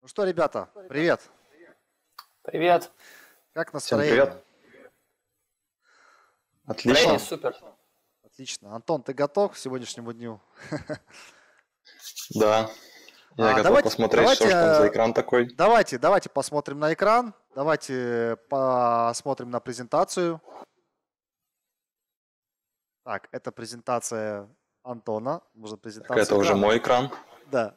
Что, ребята, привет. Привет. Как Всем настроение? привет. Настроение Отлично. супер. Отлично. Антон, ты готов к сегодняшнему дню? Да, я А, готов давайте, посмотреть, давайте, что же там за э, экран такой. давайте посмотрим на экран. Давайте посмотрим на презентацию. Так, это презентация Антона. Может, Так, презентацию это уже экрана? мой экран. Да.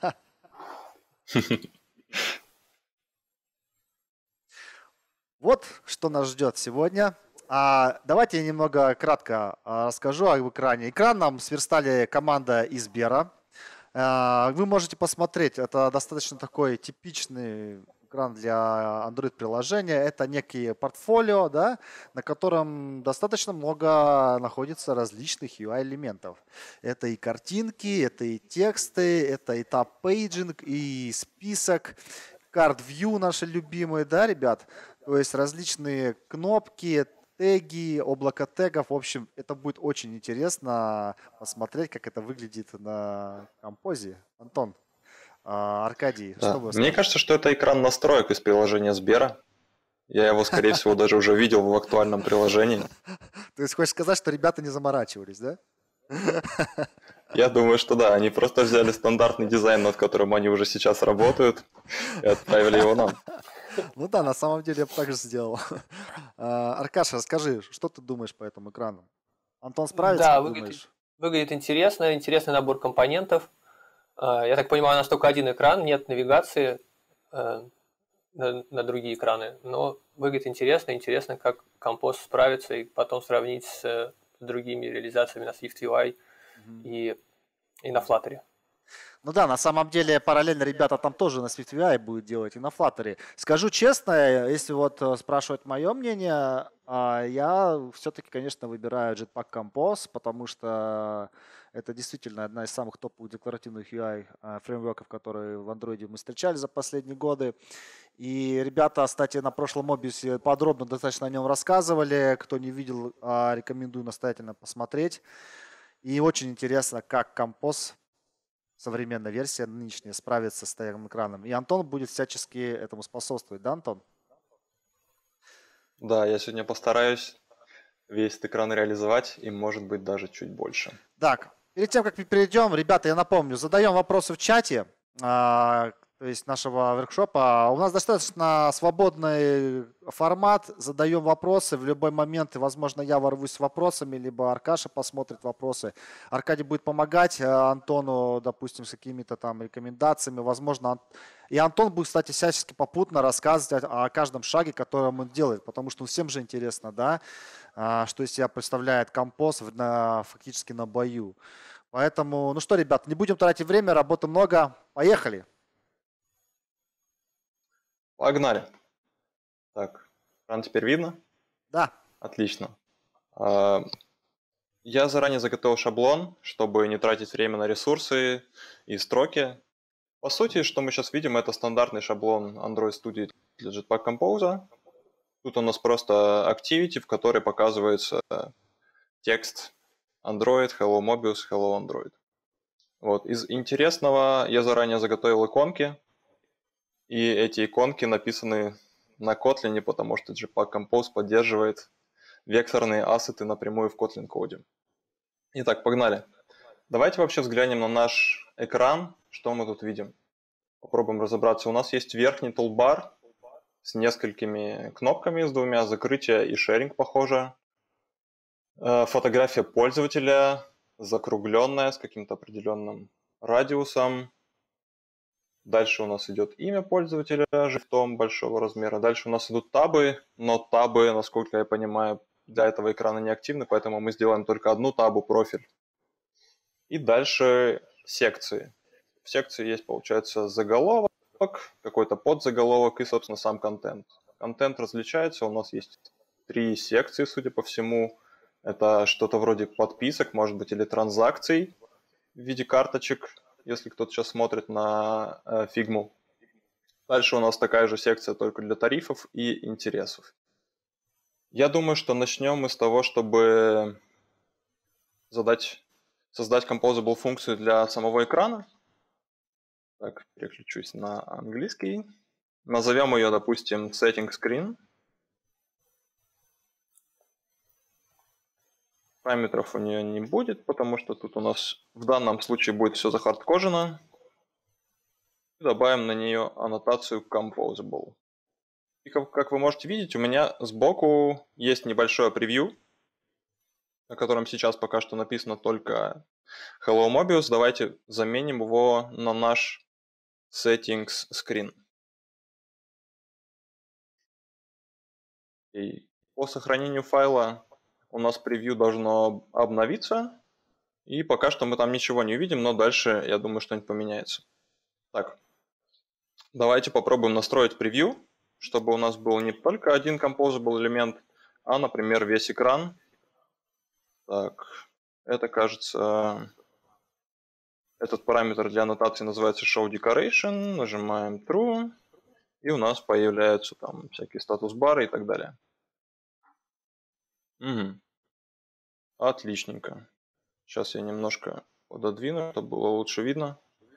Вот что нас ждет сегодня. Давайте я немного кратко расскажу об экране. Экран нам сверстали команда из Сбера. Вы можете посмотреть, это достаточно такой типичный экран для Android-приложения. Это некий портфолио, да, на котором достаточно много находится различных UI-элементов. Это и картинки, это и тексты, это и тап-пейджинг, и список, карт-вью наши любимые, да, ребят? То есть различные кнопки, теги, облако тегов. В общем, это будет очень интересно посмотреть, как это выглядит на композе. Антон, Аркадий, что Да. вы Мне скажете? кажется, что это экран настроек из приложения Сбера. Я его, скорее всего, даже уже видел в актуальном приложении. То есть хочешь сказать, что ребята не заморачивались, да? Я думаю, что да, они просто взяли стандартный дизайн, над которым они уже сейчас работают, и отправили его нам. Ну да, на самом деле я бы так же сделал. Аркаша, расскажи, что ты думаешь по этому экрану? Антон справится, Да, как выглядит, думаешь? выглядит интересно, интересный набор компонентов. Я так понимаю, у нас только один экран, нет навигации на другие экраны, но выглядит интересно, интересно, как композ справится и потом сравнить с другими реализациями на SwiftUI Мгм. и на Flutter. Ну да, на самом деле параллельно ребята там тоже на SwiftUI будут делать и на Flutter. Скажу честно, если вот спрашивать мое мнение, я все-таки, конечно, выбираю Jetpack Compose, потому что это действительно одна из самых топовых декларативных UI фреймворков, которые в Android мы встречали за последние годы. И ребята, кстати, на прошлом Мобиусе подробно достаточно о нем рассказывали. Кто не видел, рекомендую настоятельно посмотреть. И очень интересно, как Compose современная версия нынешняя справится с таким экраном. И Антон будет всячески этому способствовать, да, Антон? Да, я сегодня постараюсь весь этот экран реализовать, и может быть даже чуть больше. Так, перед тем, как мы перейдем, ребята, я напомню, задаем вопросы в чате, то есть нашего воркшопа. У нас достаточно свободный формат, задаем вопросы в любой момент, и, возможно, я ворвусь с вопросами, либо Аркаша посмотрит вопросы. Аркадий будет помогать Антону, допустим, с какими-то там рекомендациями, возможно, и Антон будет, кстати, всячески попутно рассказывать о каждом шаге, который он делает, потому что всем же интересно, да, что из себя представляет композ фактически на бою. Поэтому, ну что, ребят, не будем тратить время, работы много. Поехали. Погнали. Так, экран теперь видно? Да. Отлично. А, Я заранее заготовил шаблон, чтобы не тратить время на ресурсы и строки. По сути, что мы сейчас видим, это стандартный шаблон Android Studio для Jetpack Compose. Тут у нас просто activity, в которой показывается текст Android, Hello Mobius, Hello Android. Вот. Из интересного я заранее заготовил иконки, и эти иконки написаны на Kotlin, потому что Jetpack Compose поддерживает векторные ассеты напрямую в Kotlin коде. Итак, погнали. Давайте вообще взглянем на наш экран, что мы тут видим. Попробуем разобраться. У нас есть верхний тулбар с несколькими кнопками, с двумя, закрытие и шеринг, похоже. Фотография пользователя, закругленная, с каким-то определенным радиусом. Дальше у нас идет имя пользователя, шрифтом большого размера. Дальше у нас идут табы, но табы, насколько я понимаю, для этого экрана не активны, поэтому мы сделаем только одну табу, профиль. И дальше секции. В секции есть, получается, заголовок, какой-то подзаголовок и, собственно, сам контент. Контент различается, у нас есть 3 секции, судя по всему. Это что-то вроде подписок, может быть, или транзакций в виде карточек, если кто-то сейчас смотрит на фигму. Дальше у нас такая же секция только для тарифов и интересов. Я думаю, что начнем мы с того, чтобы создать composable функцию для самого экрана. Так, переключусь на английский. Назовем ее, допустим, Setting Screen. Параметров у нее не будет, потому что тут у нас в данном случае будет все захардкожено. Добавим на нее аннотацию Composable. И как вы можете видеть, у меня сбоку есть небольшое превью, на котором сейчас пока что написано только Hello Mobius. Давайте заменим его на наш Settings Screen. И по сохранению файла у нас превью должно обновиться. И пока что мы там ничего не увидим, но дальше, я думаю, что-нибудь поменяется. Так, давайте попробуем настроить превью, чтобы у нас был не только один composable элемент, а, например, весь экран. Так, это, кажется, этот параметр для аннотации называется showDecoration. Нажимаем True, и у нас появляются там всякие статус-бары и так далее. Угу. Отличненько. Сейчас я немножко пододвину, чтобы было лучше видно.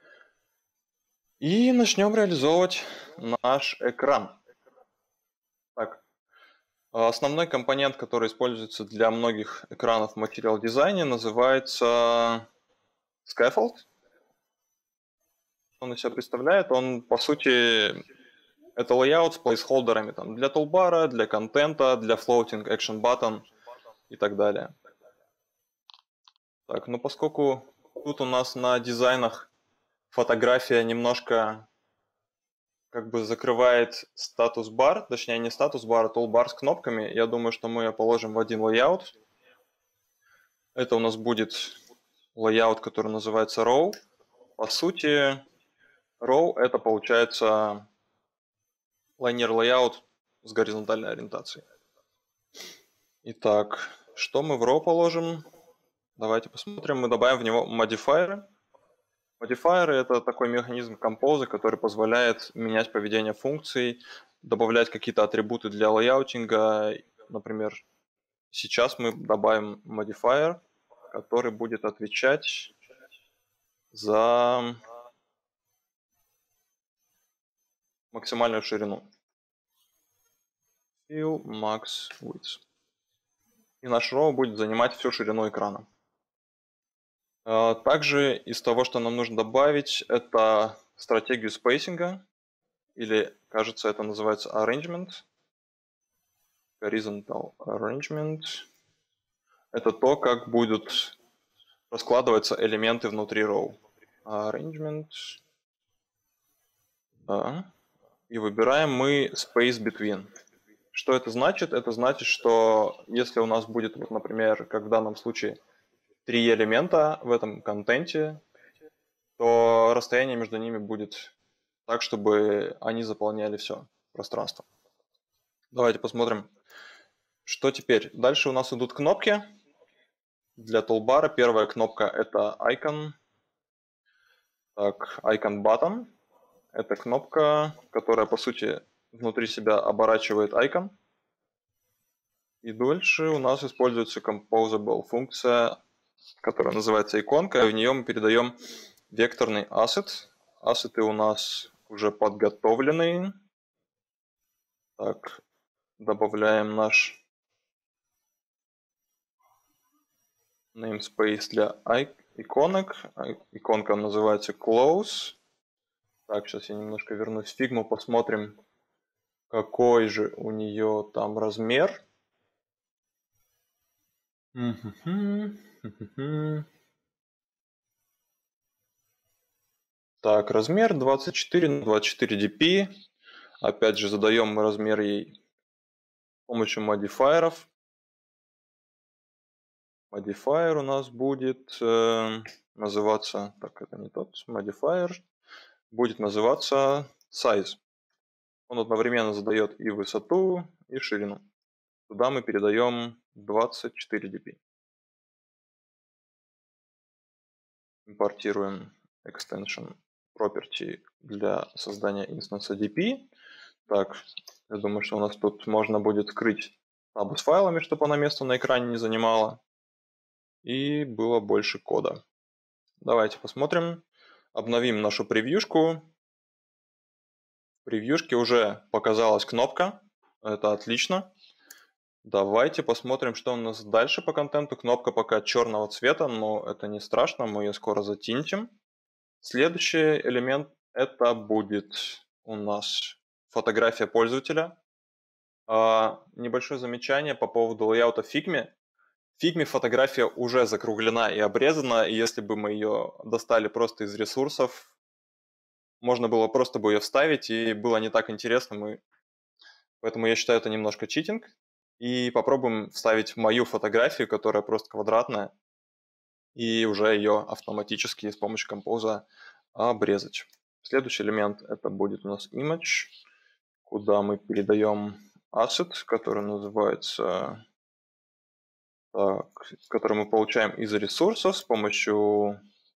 И начнем реализовывать наш экран. Так, основной компонент, который используется для многих экранов в Material Design, называется Scaffold. Он из себя представляет, он по сути это layout с плейсхолдерами там, для тулбара, для контента, для floating action button и так далее. Так, ну поскольку тут у нас на дизайнах фотография немножко как бы закрывает статус-бар, точнее не статус-бар, а тулбар с кнопками, я думаю, что мы ее положим в один layout. Это у нас будет layout, который называется row. По сути, row это получается linear layout с горизонтальной ориентацией. Итак, что мы в row положим? Давайте посмотрим. Мы добавим в него модифайеры. Модифайеры это такой механизм композа, который позволяет менять поведение функций, добавлять какие-то атрибуты для лейаутинга. Например, сейчас мы добавим модифайер, который будет отвечать за максимальную ширину. Fill max width. И наш row будет занимать всю ширину экрана. Также из того, что нам нужно добавить, это стратегию спейсинга, или, кажется, это называется arrangement. Horizontal arrangement. Это то, как будут раскладываться элементы внутри row. Arrangement. Да. И выбираем мы space between. Что это значит? Это значит, что если у нас будет, вот, например, как в данном случае, 3 элемента в этом контенте, то расстояние между ними будет так, чтобы они заполняли все пространство. Давайте посмотрим, что теперь. Дальше у нас идут кнопки. Для тулбара первая кнопка это Icon. Так, Icon Button. Это кнопка, которая по сути внутри себя оборачивает icon. И дальше у нас используется Composable функция, которая называется иконка, и в нее мы передаем векторный ассет. Ассеты у нас уже подготовленные. Так, добавляем наш namespace для иконок. Иконка называется Close. Так, сейчас я немножко вернусь в Figma, посмотрим, какой же у нее там размер. Так, размер 24 на 24 dp. Опять же, задаем мы размер ей с помощью модифайеров. Модифайер у нас будет называться, так, это не тот, модифайер будет называться size. Он одновременно задает и высоту, и ширину. Туда мы передаем 24 dp. Импортируем extension property для создания инстанса dp. Так, я думаю, что у нас тут можно будет скрыть табу с файлами, чтобы она место на экране не занимала. И было больше кода. Давайте посмотрим. Обновим нашу превьюшку. В превьюшке уже показалась кнопка. Это отлично. Давайте посмотрим, что у нас дальше по контенту. Кнопка пока черного цвета, но это не страшно, мы ее скоро затинтим. Следующий элемент это будет у нас фотография пользователя. Небольшое замечание по поводу лейаута в Figma. В Figma фотография уже закруглена и обрезана, и если бы мы ее достали просто из ресурсов, можно было просто бы ее вставить, и было не так интересно. Поэтому я считаю это немножко читинг. И попробуем вставить мою фотографию, которая просто квадратная, и уже ее автоматически с помощью композа обрезать. Следующий элемент это будет у нас image, куда мы передаем asset, который называется, который мы получаем из ресурсов с помощью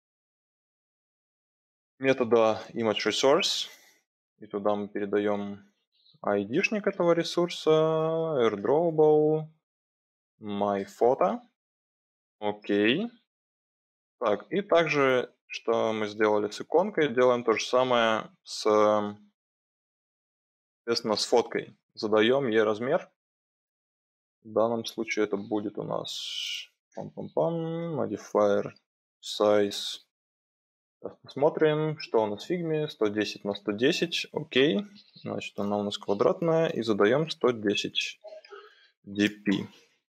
метода image_resource. И туда мы передаем ID-шник этого ресурса, airdrawable, myphoto. Окей. Так, и также, что мы сделали с иконкой, делаем то же самое соответственно, с фоткой. Задаем ей размер. В данном случае это будет у нас modifier size. Посмотрим, что у нас в фигме. 110 на 110. Окей. Значит, она у нас квадратная. И задаем 110 dp.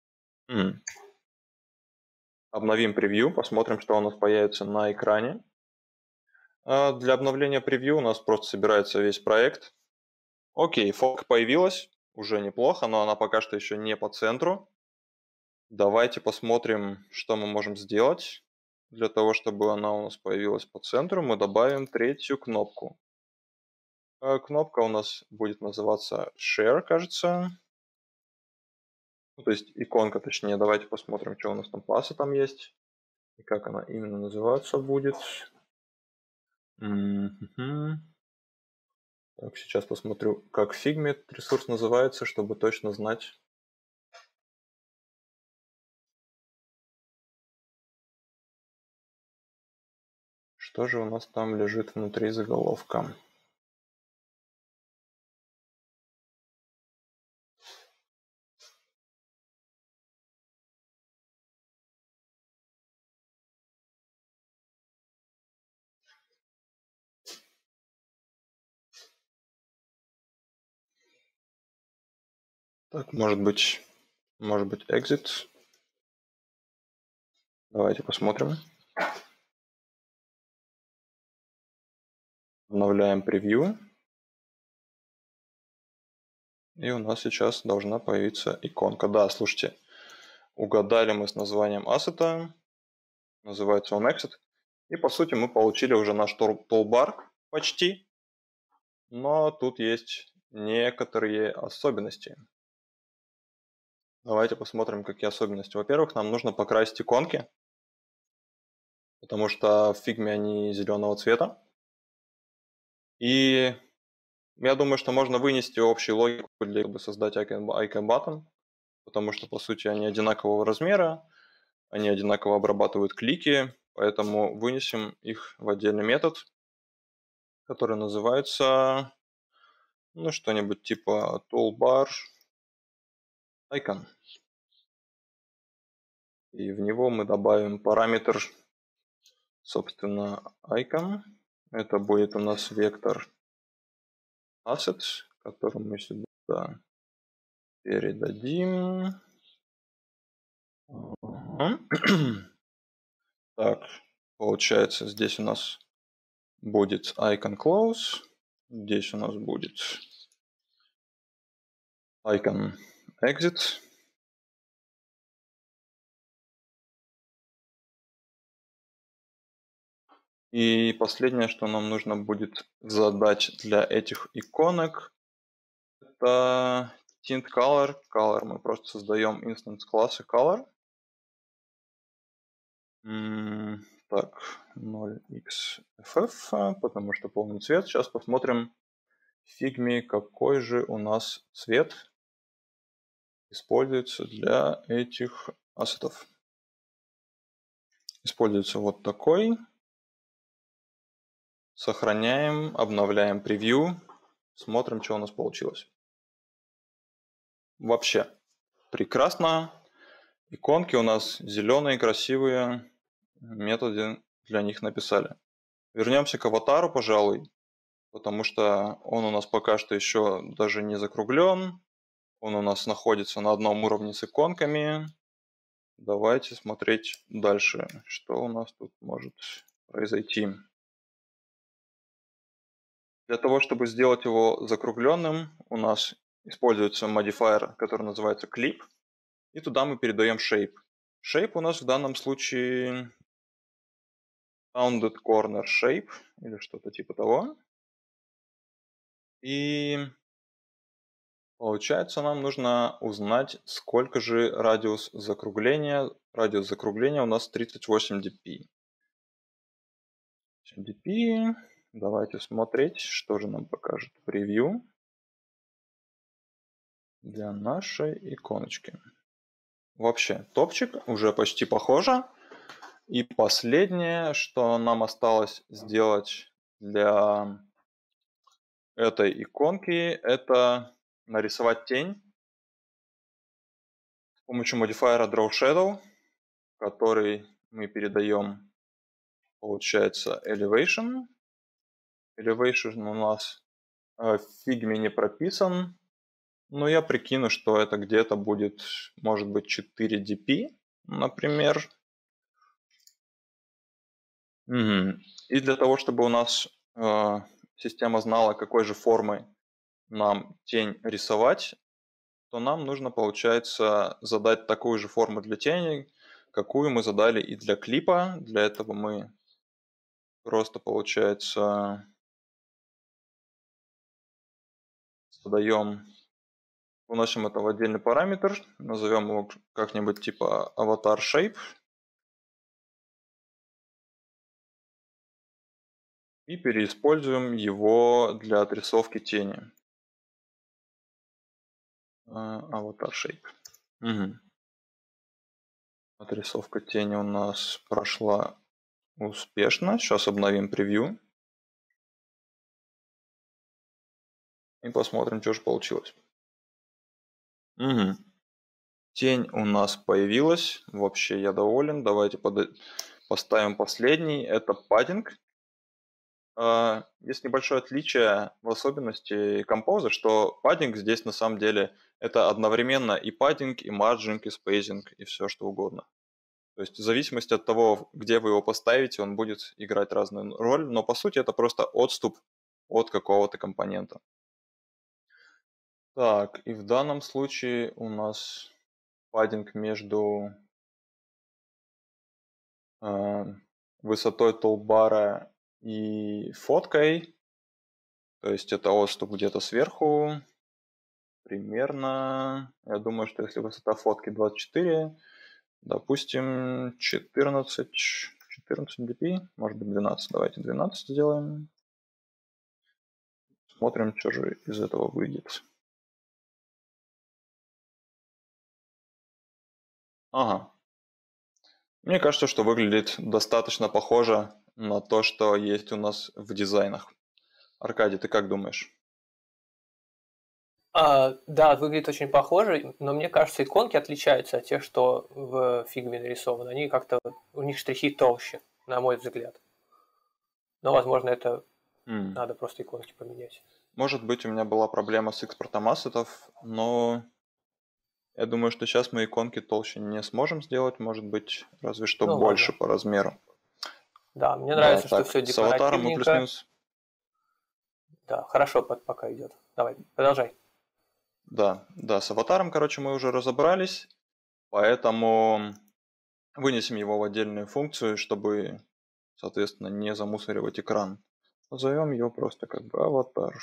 Обновим превью. Посмотрим, что у нас появится на экране. Для обновления превью у нас просто собирается весь проект. Окей, фотка появилась. Уже неплохо, но она пока что еще не по центру. Давайте посмотрим, что мы можем сделать. Для того, чтобы она у нас появилась по центру, мы добавим третью кнопку. Кнопка у нас будет называться Share, кажется. То есть иконка, точнее. Давайте посмотрим, что у нас там по ассетам есть. И как она именно называться будет. Так, сейчас посмотрю, как в Figma этот ресурс называется, чтобы точно знать. Что же у нас там лежит внутри заголовка? Так, может быть exit. Давайте посмотрим. Обновляем превью. И у нас сейчас должна появиться иконка. Да, слушайте, угадали мы с названием ассета. Называется он exit. И по сути мы получили уже наш toolbar почти. Но тут есть некоторые особенности. Давайте посмотрим, какие особенности. Во-первых, нам нужно покрасить иконки, потому что в Figma они зеленого цвета. И я думаю, что можно вынести общую логику, чтобы создать icon button, потому что, по сути, они одинакового размера, они одинаково обрабатывают клики, поэтому вынесем их в отдельный метод, который называется, что-нибудь типа toolbar icon. И в него мы добавим параметр, собственно, icon. Это будет у нас вектор asset, который мы сюда передадим. Так, получается, здесь у нас будет icon close, здесь у нас будет icon exit. И последнее, что нам нужно будет задать для этих иконок, это tint color. Color мы просто создаем instance класса color. Так, 0xff, потому что полный цвет. Сейчас посмотрим в Figma, какой же у нас цвет используется для этих ассетов. Используется вот такой. Сохраняем, обновляем превью, смотрим, что у нас получилось. Вообще прекрасно. Иконки у нас зеленые, красивые. Методы для них написали. Вернемся к аватару, пожалуй, потому что он у нас пока что еще даже не закруглен. Он у нас находится на одном уровне с иконками. Давайте смотреть дальше, что у нас тут может произойти. Для того, чтобы сделать его закругленным, у нас используется модифайер, который называется Clip, и туда мы передаем Shape. Shape у нас в данном случае Rounded Corner Shape, или что-то типа того. И получается, нам нужно узнать, сколько же радиус закругления. Радиус закругления у нас 38 dp. dp. Давайте смотреть, что же нам покажет превью для нашей иконочки. Вообще, топчик уже почти похоже. И последнее, что нам осталось сделать для этой иконки, это нарисовать тень с помощью модифайера Draw Shadow, который мы передаем, получается, Elevation. Elevation у нас в фигме не прописан, но я прикину, что это где-то будет, может быть, 4 dp, например. И для того, чтобы у нас система знала, какой же формой нам тень рисовать, то нам нужно, получается, задать такую же форму для тени, какую мы задали и для клипа. Для этого мы просто, получается, задаем, уносим это в отдельный параметр, назовем его как-нибудь типа avatar shape. И переиспользуем его для отрисовки тени. Avatar shape. Угу. Отрисовка тени у нас прошла успешно. Сейчас обновим превью. И посмотрим, что же получилось. Угу. Тень у нас появилась. Вообще я доволен. Давайте поставим последний. Это паддинг. Есть небольшое отличие в особенности композа, что паддинг здесь на самом деле это одновременно и паддинг, и марджинг, и спейсинг, и все что угодно. То есть в зависимости от того, где вы его поставите, он будет играть разную роль, но по сути это просто отступ от какого-то компонента. Так, и в данном случае у нас паддинг между высотой толбара и фоткой, то есть это отступ где-то сверху, примерно, я думаю, что если высота фотки 24, допустим, 14 dp, может быть 12, давайте 12 сделаем. Смотрим, что же из этого выйдет. Ага. Мне кажется, что выглядит достаточно похоже на то, что есть у нас в дизайнах. Аркадий, ты как думаешь? Да, выглядит очень похоже, но мне кажется, иконки отличаются от тех, что в фигме нарисованы. Они как-то, у них штрихи толще, на мой взгляд. Но, возможно, это надо просто иконки поменять. Может быть, у меня была проблема с экспортом ассетов, но я думаю, что сейчас мы иконки толще не сможем сделать, может быть, разве что больше по размеру. Да, мне нравится, что все с аватаром мы плюс-минус. Да, хорошо пока идет. Давай, продолжай. Да, с аватаром, короче, мы уже разобрались, поэтому вынесем его в отдельную функцию, чтобы, соответственно, не замусоривать экран. Назовем его просто как бы аватар.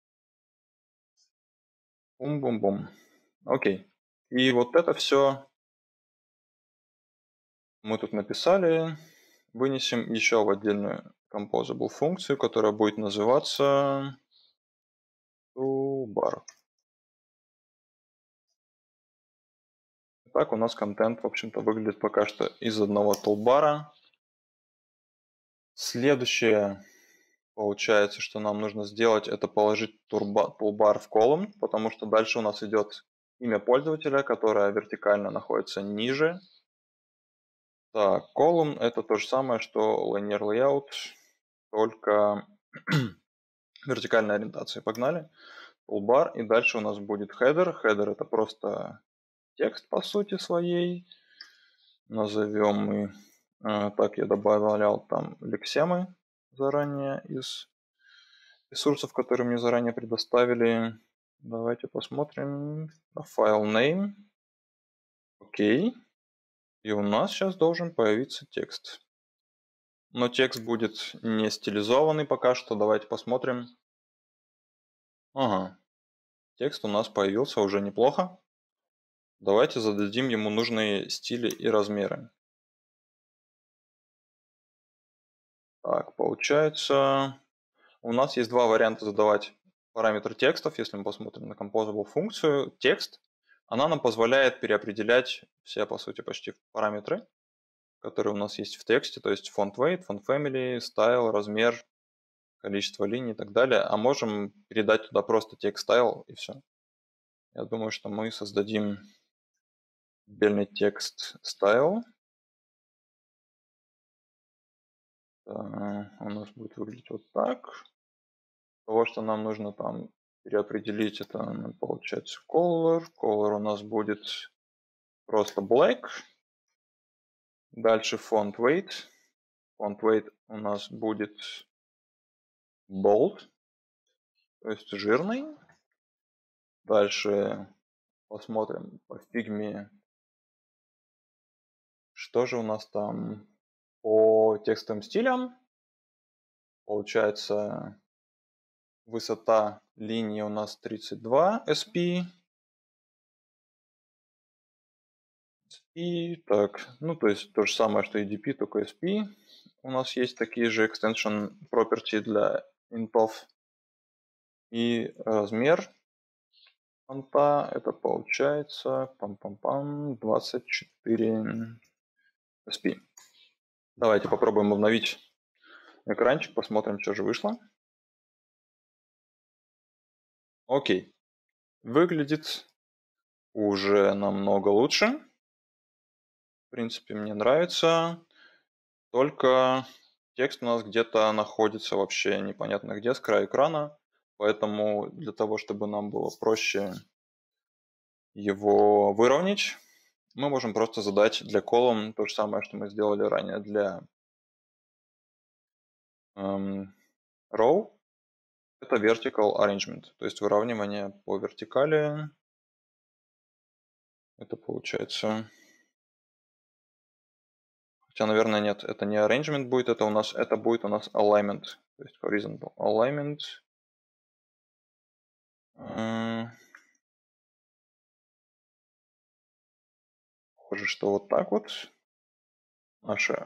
Бум-бум-бум. Окей. И вот это все мы тут написали. Вынесем еще в отдельную composable функцию, которая будет называться toolbar. Так у нас контент, в общем-то, выглядит пока что из одного toolbar. Следующее получается, что нам нужно сделать, это положить toolbar в column, потому что дальше у нас идет имя пользователя, которое вертикально находится ниже. Так, column это то же самое, что linear layout, только вертикальной ориентации. Погнали. Toolbar, и дальше у нас будет header. Header это просто текст по сути своей. Назовем мы, так я добавлял там лексемы заранее из ресурсов, которые мне заранее предоставили. Давайте посмотрим. File name. Окей. И у нас сейчас должен появиться текст. Но текст будет не стилизованный пока что. Давайте посмотрим. Ага. Текст у нас появился уже неплохо. Давайте зададим ему нужные стили и размеры. Так, получается, у нас есть два варианта задавать параметры текстов. Если мы посмотрим на composable функцию, текст, она нам позволяет переопределять все, по сути, почти параметры, которые у нас есть в тексте, то есть font weight, font family, style, размер, количество линий и так далее. А можем передать туда просто текст style и все. Я думаю, что мы создадим отдельный текст style. У нас будет выглядеть вот так. Того, что нам нужно там переопределить, это получается color. Color у нас будет просто black. Дальше font weight. Font weight у нас будет bold, то есть жирный. Дальше посмотрим по фигме, что же у нас там по текстовым стилям. Получается, высота линии у нас 32 SP. И так, ну то есть то же самое, что EDP, только SP. У нас есть такие же extension property для интов. И размер фонта это получается 24 SP. Давайте попробуем обновить экранчик, посмотрим, что же вышло. Окей. Выглядит уже намного лучше. В принципе, мне нравится. Только текст у нас где-то находится вообще непонятно где, с края экрана. Поэтому для того, чтобы нам было проще его выровнять, мы можем просто задать для column то же самое, что мы сделали ранее для row. Это vertical arrangement, то есть выравнивание по вертикали. Это получается... Хотя, наверное, нет, это не arrangement будет, это будет у нас alignment. То есть horizontal alignment. Похоже, что вот так вот наша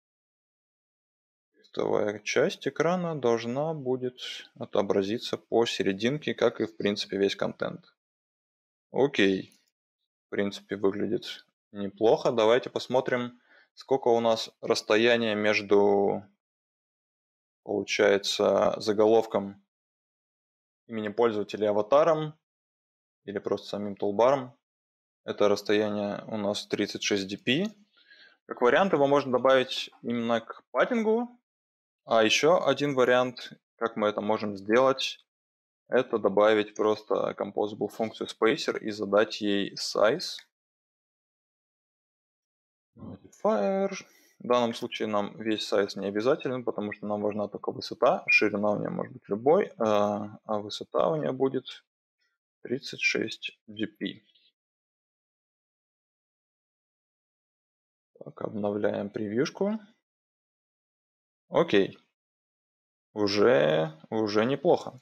текстовая часть экрана должна будет отобразиться посерединке, как и в принципе весь контент. Окей. В принципе, выглядит неплохо. Давайте посмотрим, сколько у нас расстояние между, получается, заголовком, именем пользователя и аватаром, или просто самим тулбаром. Это расстояние у нас 36 dp. Как вариант его можно добавить именно к паттингу. А еще один вариант, как мы это можем сделать, это добавить просто composable функцию spacer и задать ей size. Modifier. В данном случае нам весь size не обязателен, потому что нам важна только высота. Ширина у нее может быть любой, а высота у нее будет 36 dp. Так, обновляем превьюшку. Окей. Уже неплохо.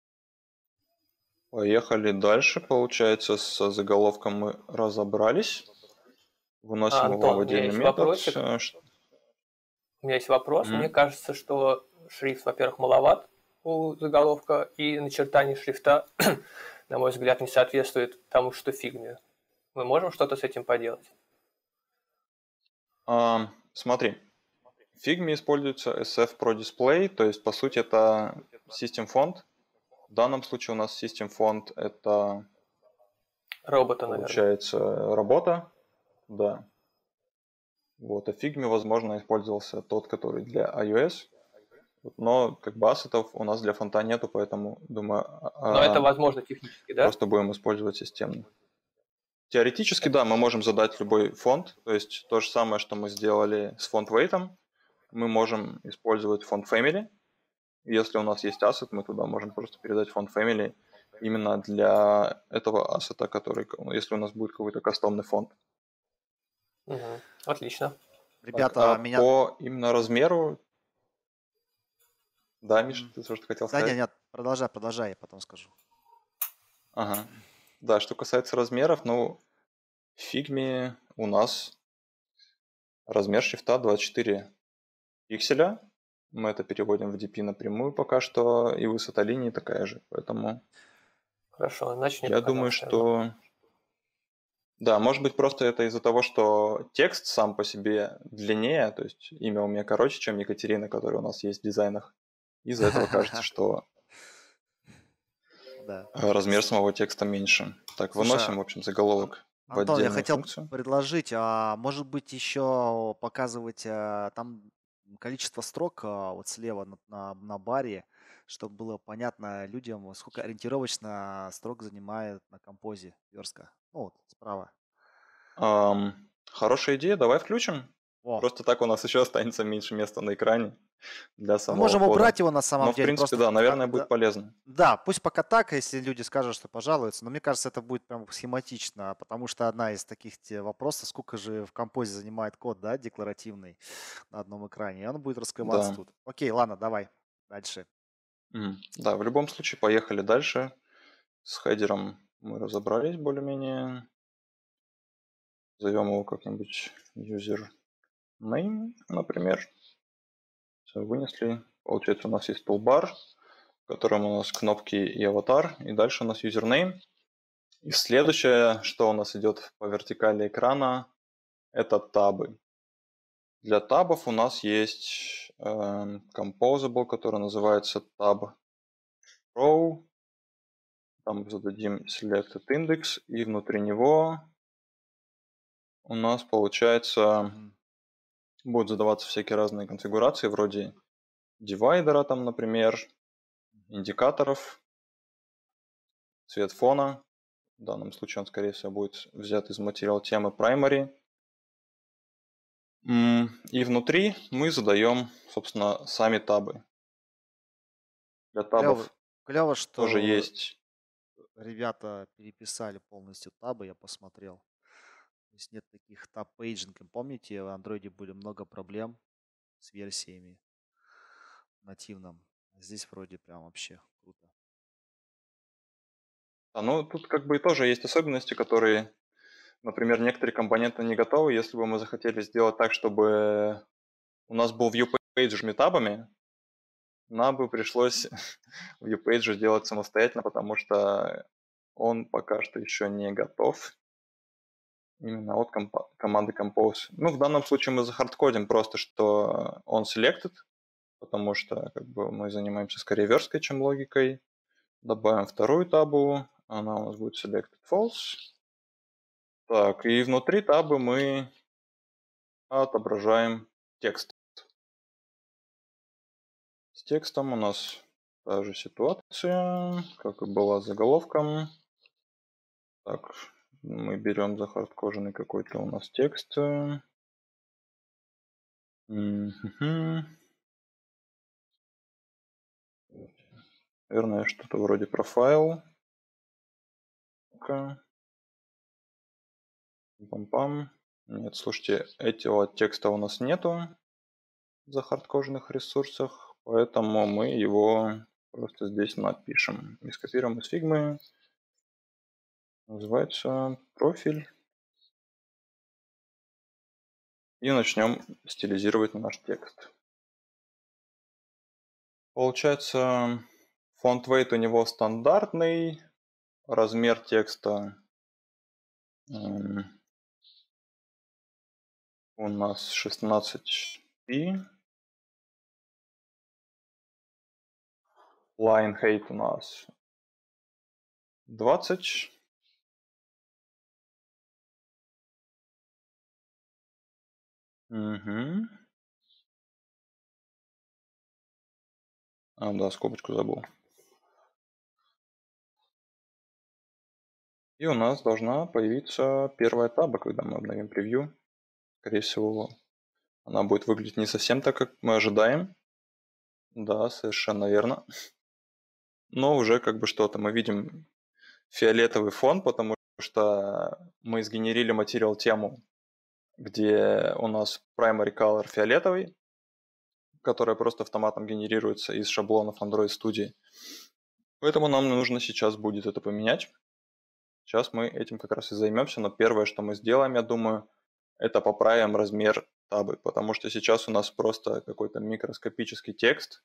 Поехали дальше. Получается, с заголовком мы разобрались. Выносим его в отдельный метод. У меня есть вопрос. Мне кажется, что шрифт, во-первых, маловат у заголовка, и начертание шрифта, на мой взгляд, не соответствует тому, что в фигме. Мы можем что-то с этим поделать? Смотри. В Figma используется SF Pro Display, то есть, по сути, это System Font. В данном случае у нас System Font это, Робота, наверное. получается, работа. Да. Вот, а в Figma, возможно, использовался тот, который для iOS. Но как бы ассетов у нас для фонта нету, поэтому, думаю, Но это возможно технически, да? просто будем использовать системно. Теоретически, да, мы можем задать любой фонд, то есть то же самое, что мы сделали с фонд weight, мы можем использовать фонд family. Если у нас есть ассет, мы туда можем просто передать фонд family именно для этого ассета, который, если у нас будет какой-то кастомный фонд. Угу. Отлично. Ребята, Так, по именно размеру... Да, Миша, ты что-то хотел сказать? Да, нет, продолжай, я потом скажу. Ага. Да, что касается размеров, ну, в Figma у нас размер шрифта 24 пикселя. Мы это переводим в DP напрямую пока что, и высота линии такая же, поэтому... Хорошо, начнем. Я думаю, что... Да, может быть, просто это из-за того, что текст сам по себе длиннее, то есть имя у меня короче, чем Екатерина, которая у нас есть в дизайнах. Из-за этого кажется, что размер самого текста меньше. Так, выносим, в общем, заголовок в Антон, я отдельную хотел функцию. предложить, может быть, еще показывать там количество строк вот слева на баре, чтобы было понятно людям, сколько ориентировочно строк занимает на композе верстка. Ну, вот справа. Хорошая идея, давай включим. Просто так у нас еще останется меньше места на экране для самого Мы можем кода. убрать его на самом деле. Но, в принципе, просто, да, наверное, будет полезно. Да, пусть пока так, если люди скажут, что пожалуются. Но мне кажется, это будет прям схематично, потому что одна из таких вопросов, сколько же в композе занимает код, да, декларативный на одном экране. И он будет раскрываться тут. Окей, ладно, давай дальше. Да, в любом случае, поехали дальше. С хедером мы разобрались более-менее. Зовем его как-нибудь user name, например. Все, вынесли. Получается, у нас есть toolbar, в котором у нас кнопки и аватар. И дальше у нас username. И следующее, что у нас идет по вертикали экрана, это табы. Для табов у нас есть composable, который называется tab row. Там зададим selected index, и внутри него у нас, получается, будут задаваться всякие разные конфигурации, вроде дивайдера, там, например, индикаторов, цвет фона. В данном случае он, скорее всего, будет взят из материал темы primary. И внутри мы задаем, собственно, сами табы. Для табов клево, что тоже есть... Ребята переписали полностью табы, я посмотрел. То есть нет таких таб-пейджинг. Помните, в андроиде были много проблем с версиями нативным. Здесь вроде прям вообще круто. Ну, тут как бы и тоже есть особенности, которые, например, некоторые компоненты не готовы. Если бы мы захотели сделать так, чтобы у нас был viewpage с метабами, нам бы пришлось viewpage делать самостоятельно, потому что он пока что еще не готов. Именно от команды compose. Ну, в данном случае мы захардкодим просто, что он selected, потому что как бы мы занимаемся скорее версткой, чем логикой. Добавим вторую табу, она у нас будет selected false. Так, и внутри табы мы отображаем текст. С текстом у нас та же ситуация, как и была с заголовком. Так, мы берем захардкоженный какой-то у нас текст. Наверное, что-то вроде профайл. Пам-пам. Нет, слушайте, этого текста у нас нету в захардкоженных ресурсах, поэтому мы его просто здесь напишем. И скопируем из фигмы. Называется профиль. И начнем стилизировать наш текст. Получается, font weight у него стандартный. Размер текста у нас 16 пи. Line height у нас 20. Угу. Да, скобочку забыл. И у нас должна появиться первая таба, когда мы обновим превью. Скорее всего, она будет выглядеть не совсем так, как мы ожидаем. Да, совершенно верно. Но уже как бы что-то. Мы видим фиолетовый фон, потому что мы сгенерили материал тему, где у нас primary color фиолетовый, которая просто автоматом генерируется из шаблонов Android Studio. Поэтому нам нужно сейчас будет это поменять. Сейчас мы этим как раз и займемся, но первое, что мы сделаем, я думаю, это поправим размер табы, потому что сейчас у нас просто какой-то микроскопический текст.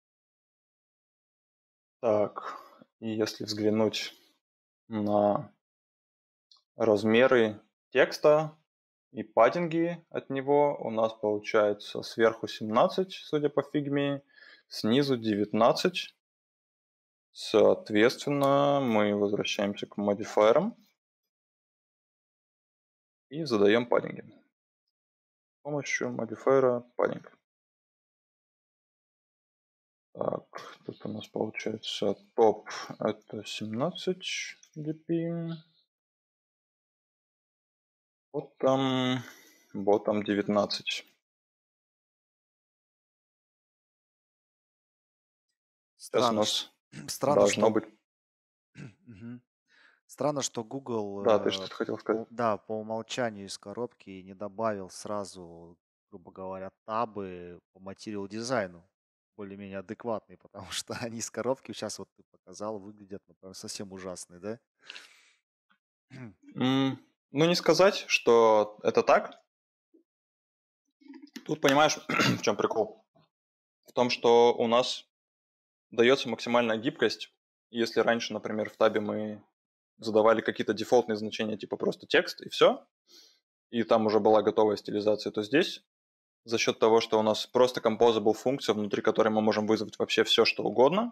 Так, и если взглянуть на размеры текста и паддинги от него, у нас получается сверху 17, судя по фигме, снизу 19. Соответственно, мы возвращаемся к модифайерам и задаем паддинги с помощью модифайера padding. Так, тут у нас получается топ это 17 dp, ботом 19. Сейчас у нас должно быть... Странно, что Google Да, ты что-то хотел сказать. по умолчанию из коробки не добавил сразу, грубо говоря, табы по материал дизайну более-менее адекватные, потому что они из коробки, сейчас вот ты показал, выглядят, например, совсем ужасные, да? Ну, не сказать, что это так. Тут понимаешь, в чем прикол? В том, что у нас дается максимальная гибкость. Если раньше, например, в табе мы задавали какие-то дефолтные значения, типа просто текст и все, и там уже была готовая стилизация, то здесь за счет того, что у нас просто composable функция, внутри которой мы можем вызвать вообще все, что угодно,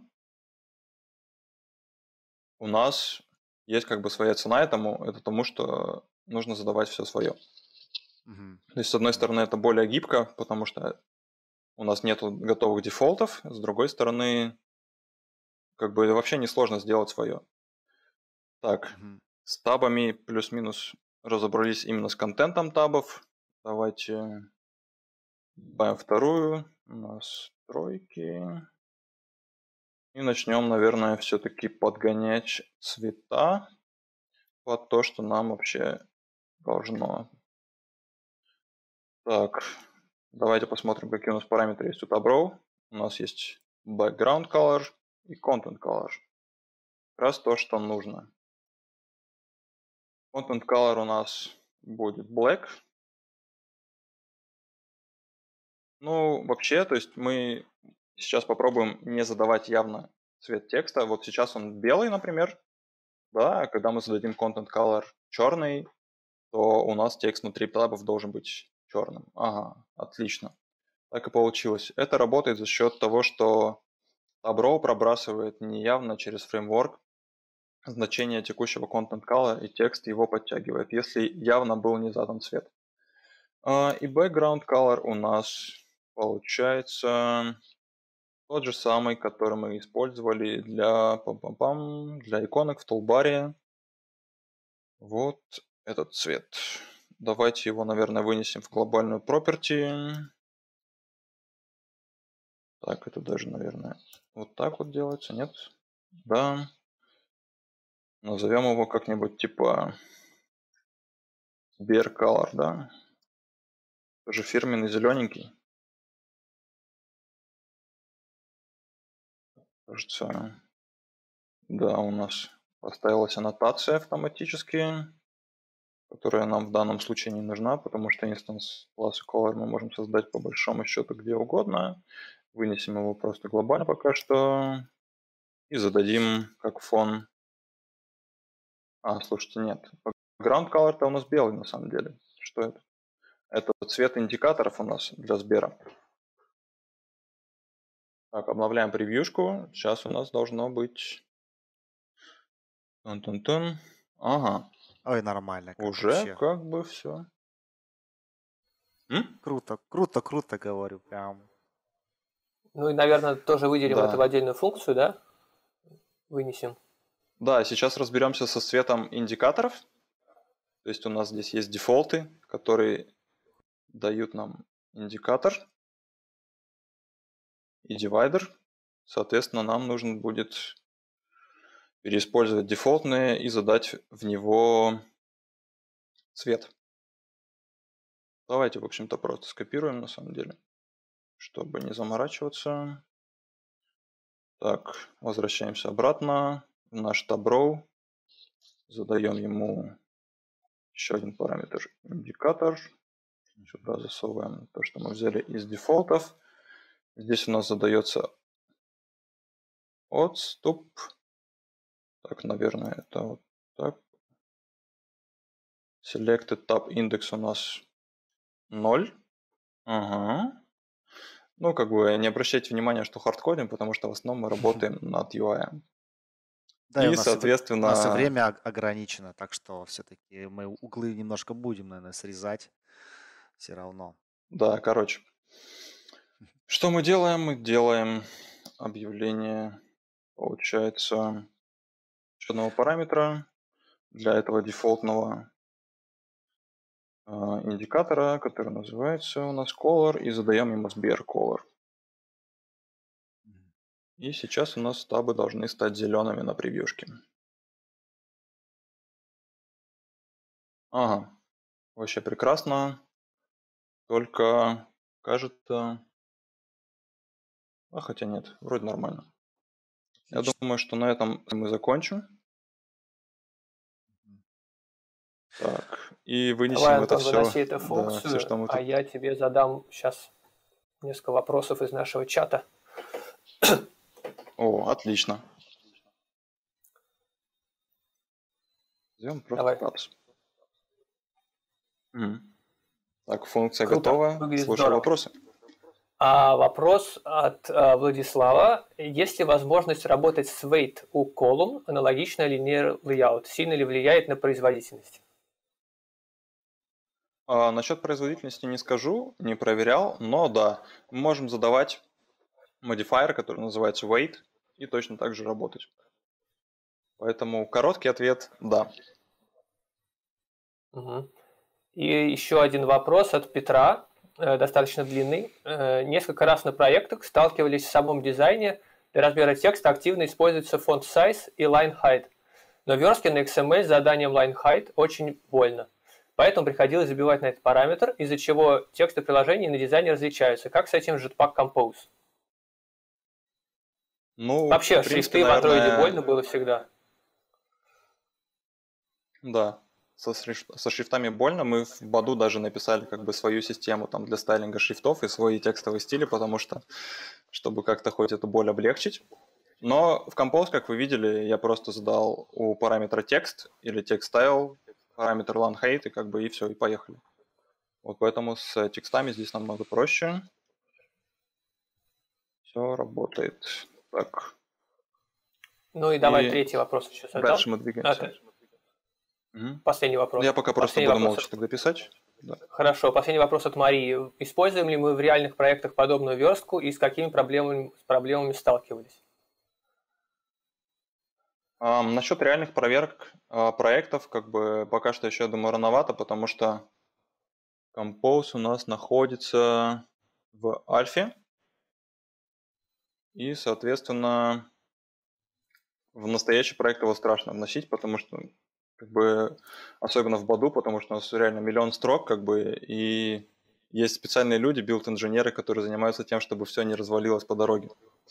у нас есть как бы своя цена этому, это тому, что нужно задавать все свое. То есть, с одной стороны, это более гибко, потому что у нас нет готовых дефолтов, с другой стороны, как бы вообще несложно сделать свое. Так, с табами плюс-минус разобрались именно с контентом табов. Давайте добавим вторую, настройки. И начнем, наверное, все-таки подгонять цвета под то, что нам вообще должно. Так, давайте посмотрим, какие у нас параметры есть у Tableau. У нас есть background color и content color. Как раз то, что нужно. Content color у нас будет black. Ну, вообще, то есть мы сейчас попробуем не задавать явно цвет текста. Вот сейчас он белый, например. Да, а когда мы зададим content color черный, то у нас текст внутри табов должен быть черным. Ага, отлично. Так и получилось. Это работает за счет того, что Tableau пробрасывает неявно через фреймворк значение текущего content color и текст его подтягивает, если явно был не задан цвет. И background color у нас получается тот же самый, который мы использовали для иконок в тулбаре. Вот этот цвет. Давайте его, наверное, вынесем в глобальную property. Так, это даже, наверное, вот так вот делается, нет? Да. Назовем его как-нибудь типа Bear Color, да? Тоже фирменный зелененький. Кажется, да, у нас поставилась аннотация автоматически, которая нам в данном случае не нужна, потому что инстанс класса Color мы можем создать по большому счету где угодно. Вынесем его просто глобально пока что и зададим как фон. Слушайте, нет. Background Color-то у нас белый на самом деле. Что это? Это цвет индикаторов у нас для Сбера. Так, обновляем превьюшку. Сейчас у нас должно быть... Тун-тун-тун. Ага, Ой, нормально, как уже вообще. как бы все. Круто, круто, круто, говорю, прям. Ну и, наверное, тоже выделим это в Да. отдельную функцию, да? Вынесем. Да, сейчас разберемся со цветом индикаторов. То есть у нас здесь есть дефолты, которые дают нам индикатор и дивайдер. Соответственно, нам нужно будет переиспользовать дефолтные и задать в него цвет. Давайте, в общем-то, просто скопируем на самом деле, чтобы не заморачиваться. Так, возвращаемся обратно в наш tab-row. Задаем ему еще один параметр индикатор. Сюда засовываем то, что мы взяли из дефолтов. Здесь у нас задается отступ. Так, наверное, это вот так. Selected tab index у нас 0. Ага. Ну, как бы не обращайте внимания, что хардкодим, потому что в основном мы работаем над UI. Да, и И, у нас и соответственно, время ограничено, так что все-таки мы углы немножко будем, наверное, срезать все равно. да, короче. Что мы делаем? Мы делаем объявление, получается, еще одного параметра для этого дефолтного индикатора, который называется у нас color, и задаем ему sbr color. И сейчас у нас табы должны стать зелеными на превьюшке. Ага, вообще прекрасно. Только, кажется... А хотя нет, вроде нормально. Я думаю, что на этом мы закончим. Так, и вынесем Давай, это Антон, все. выноси эту Да, функцию, все, что мы а тут... я тебе задам сейчас несколько вопросов из нашего чата. О, отлично. Сделаем просто Давай. tabs. Так, функция Круто, готова. выглядит Слушаю здорово. вопросы. Вопрос от Владислава. Есть ли возможность работать с weight у column, аналогично linear layout? Сильно ли влияет на производительность? Насчет производительности не скажу, не проверял, но да, мы можем задавать модифайер, который называется weight, и точно так же работать. Поэтому короткий ответ – да. Угу. И еще один вопрос от Петра, достаточно длинный. Несколько раз на проектах сталкивались в самом дизайне. Для размера текста активно используется font size и line height. Но в верстке на XML с заданием line height очень больно. Поэтому приходилось забивать на этот параметр, из-за чего тексты приложений на дизайне различаются. Как с этим Jetpack Compose? Ну, Вообще, в принципе, шрифты в Android наверное, больно было всегда. да. Со шрифтами больно. Мы в Баду даже написали как бы свою систему там для стайлинга шрифтов и свой текстовый стиль, потому что, чтобы как-то хоть эту боль облегчить. Но в Compose, как вы видели, я просто задал у параметра текст или текст style, параметр line height, и как бы и все, и поехали. Вот поэтому с текстами здесь намного проще. Все работает. Так. Ну и давай И третий вопрос еще задам. дальше мы двигаемся. Последний вопрос. Я пока просто буду молча тогда писать. Да. Хорошо, последний вопрос от Марии. Используем ли мы в реальных проектах подобную верстку и с какими проблемами сталкивались? Насчет реальных проверок проектов, как бы пока что еще, я думаю, рановато, потому что Compose у нас находится в альфе. И, соответственно, в настоящий проект его страшно вносить, потому что, как бы, особенно в Баду, потому что у нас реально миллион строк, как бы, и есть специальные люди, билд-инженеры, которые занимаются тем, чтобы все не развалилось по дороге.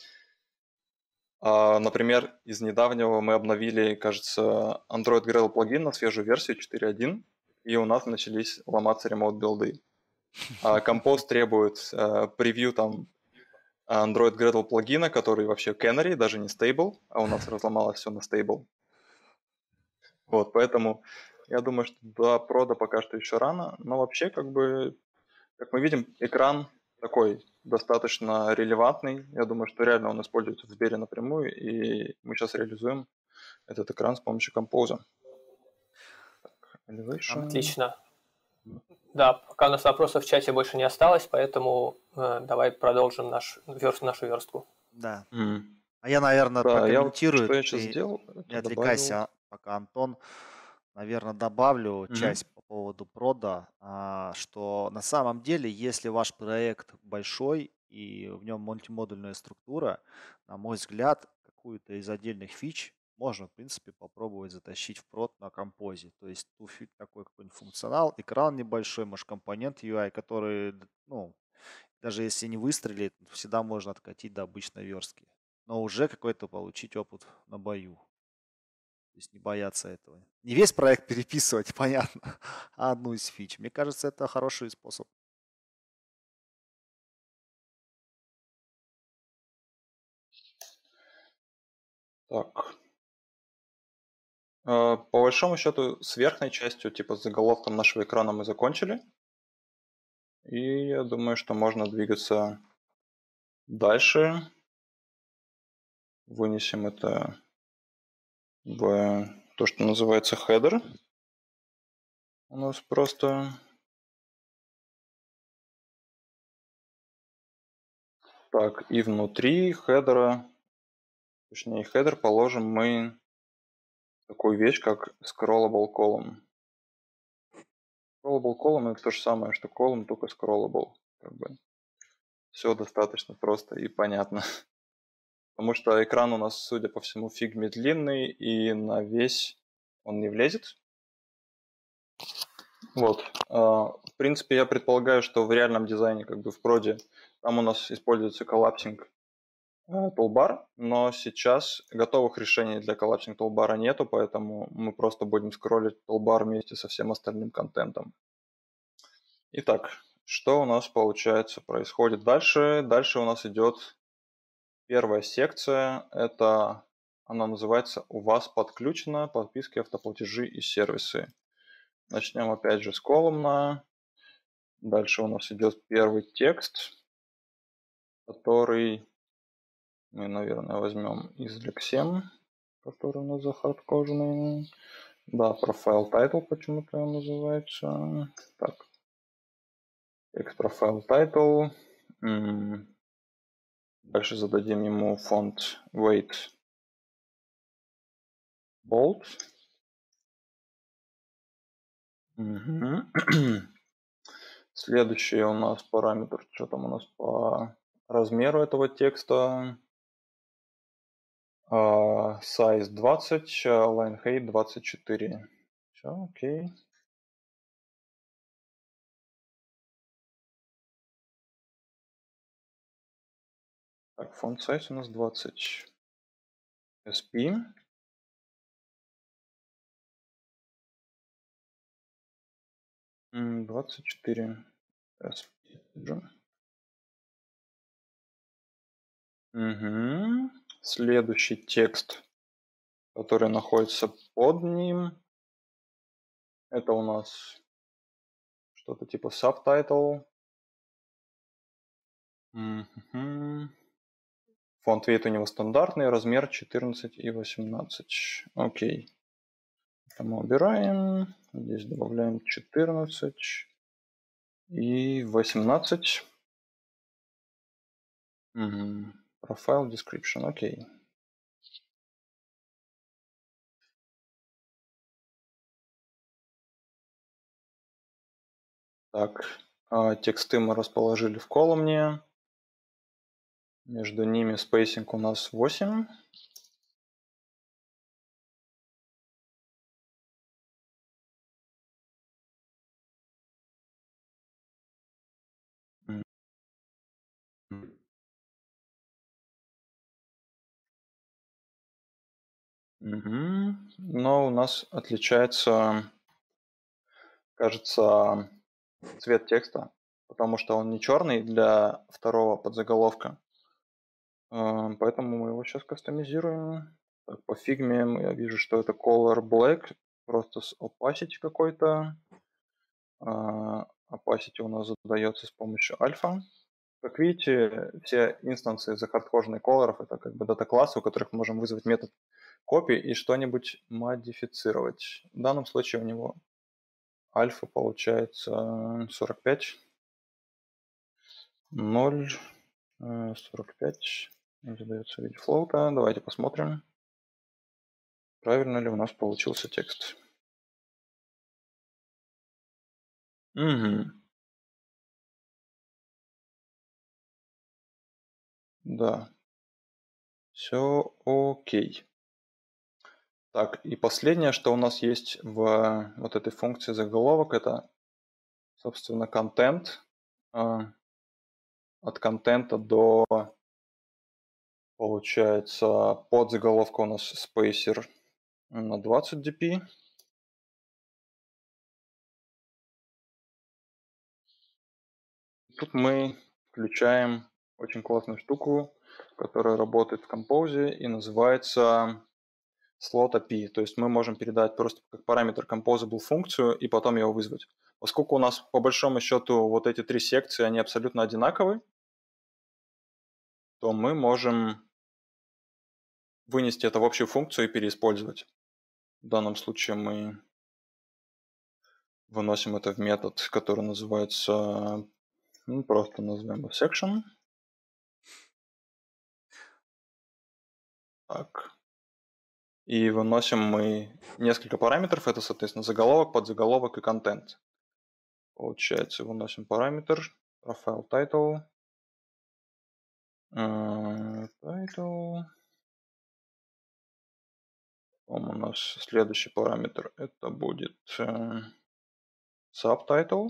Например, из недавнего мы обновили, кажется, Android Gradle плагин на свежую версию 4.1, и у нас начались ломаться ремоут-билды. Compose требует превью там Android Gradle плагина, который вообще canary, даже не stable, а у нас разломалось все на stable. Вот, поэтому я думаю, что до прода пока что еще рано, но вообще, как бы, как мы видим, экран такой достаточно релевантный. Я думаю, что реально он используется в Сбере напрямую, и мы сейчас реализуем этот экран с помощью Compose. Elevation. Отлично. Да, пока у нас вопросов в чате больше не осталось, поэтому давай продолжим нашу верстку. Да. А я, наверное, Да, прокомментирую. что я сейчас сделал? Не отвлекайся, пока, Антон. Наверное, добавлю часть по поводу прода, что на самом деле, если ваш проект большой и в нем мультимодульная структура, на мой взгляд, какую-то из отдельных фич можно, в принципе, попробовать затащить в прод на композе. То есть такой какой-нибудь функционал, экран небольшой, может, компонент UI, который, ну, даже если не выстрелит, всегда можно откатить до обычной верстки. Но уже какой-то получить опыт на бою. То есть не бояться этого. Не весь проект переписывать, понятно, а одну из фич. Мне кажется, это хороший способ. Так. По большому счету, с верхней частью, типа с заголовком нашего экрана мы закончили. И я думаю, что можно двигаться дальше. Вынесем это в то, что называется header. У нас просто... Так, и внутри хедера, точнее хедер, положим мы такую вещь, как scrollable column. Scrollable column это то же самое, что column, только scrollable. Как бы все достаточно просто и понятно. Потому что экран у нас, судя по всему, фигме длинный, и на весь он не влезет. Вот. В принципе, я предполагаю, что в реальном дизайне, как бы в проде, там у нас используется коллапсинг toolbar, но сейчас готовых решений для коллапсинг toolbar нету, поэтому мы просто будем скроллить toolbar вместе со всем остальным контентом. Итак, что у нас получается происходит дальше? Дальше у нас идет первая секция. Это она называется «У вас подключено подписки, автоплатежи и сервисы». Начнем опять же с колумна. Дальше у нас идет первый текст, который мы, наверное, возьмем из Lexem, который у нас захардкоженный. Да, profile title почему-то он называется. Так. Text profile title. Дальше зададим ему фонд weight bold. Следующий у нас параметр, что там у нас по размеру этого текста. Size 20, line height 24. Все, окей. Так, font size у нас 20 SP. — 24 SP. Следующий текст, который находится под ним, это у нас что-то типа subtitle. Фонд weight у него стандартный, размер 14 и 18. Окей. Это мы убираем. Здесь добавляем 14 и 18. Profile description. Окей. Так, тексты мы расположили в колумне. Между ними спейсинг у нас 8. Но у нас отличается, кажется, цвет текста, потому что он не черный для второго подзаголовка. Поэтому мы его сейчас кастомизируем. Так, по фигме я вижу, что это color black, просто с opacity какой-то. Opacity у нас задается с помощью альфа. Как видите, все инстансы захардкоженных колоров это как бы дата-классы, у которых мы можем вызвать метод copy и что-нибудь модифицировать. В данном случае у него альфа получается 45, 0, 45 задается в виде флоута. Давайте посмотрим, правильно ли у нас получился текст. Угу. Да, все окей. Так, и последнее, что у нас есть в вот этой функции заголовок, это, собственно, контент. От контента до, получается, подзаголовка у нас спейсер на 20 dp. Тут мы включаем очень классную штуку, которая работает в Compose и называется slot API. То есть мы можем передать просто как параметр composable функцию и потом его вызвать. Поскольку у нас по большому счету вот эти три секции, они абсолютно одинаковые, то мы можем вынести это в общую функцию и переиспользовать. В данном случае мы выносим это в метод, который называется, просто назовем его section. Так. И выносим мы несколько параметров. Это, соответственно, заголовок, подзаголовок и контент. Получается, выносим параметр profile title. Title. Потом у нас следующий параметр. Это будет subtitle.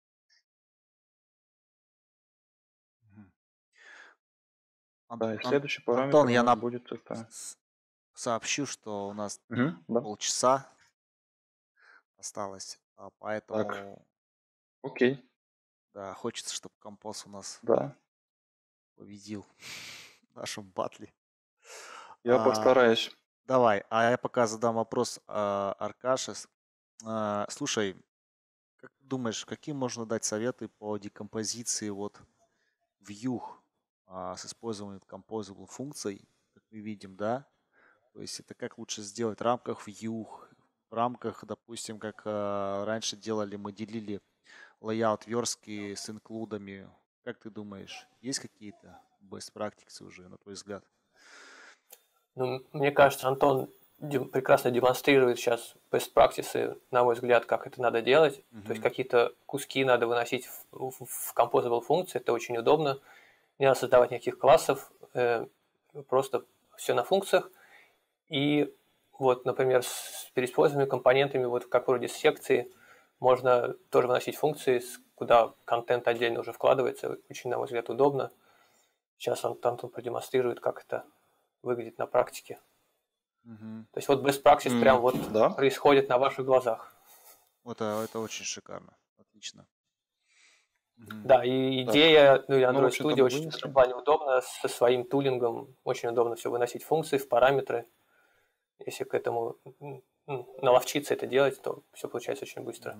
Да, и следующий параметр Антон, я будет это. сообщу, что у нас Да. полчаса осталось, поэтому Так. Окей. да, хочется, чтобы композ у нас победил в нашем батле. Я постараюсь. Давай, а я пока задам вопрос Аркаше. Слушай, как ты думаешь, какие можно дать советы по декомпозиции вот view с использованием composable функций, как мы видим, да? То есть это как лучше сделать в рамках view, в рамках, допустим, как раньше делали, мы делили layout верстки с инклюдами. Как ты думаешь, есть какие-то best practices уже, на твой взгляд? Ну, мне кажется, Антон прекрасно демонстрирует сейчас best practices, на мой взгляд, как это надо делать. То есть какие-то куски надо выносить в composable функции, это очень удобно. Не надо создавать никаких классов, просто все на функциях. И вот, например, с переиспользованными компонентами, вот как вроде секции, можно тоже выносить функции, куда контент отдельно уже вкладывается. Очень, на мой взгляд, удобно. Сейчас Антон продемонстрирует, как это выглядит на практике. То есть вот best practice прям вот происходит на ваших глазах. Это очень шикарно. Отлично. Да, и идея Android Studio очень в этом плане удобно, со своим тулингом очень удобно все выносить функции в параметры. Если к этому наловчиться это делать, то все получается очень быстро.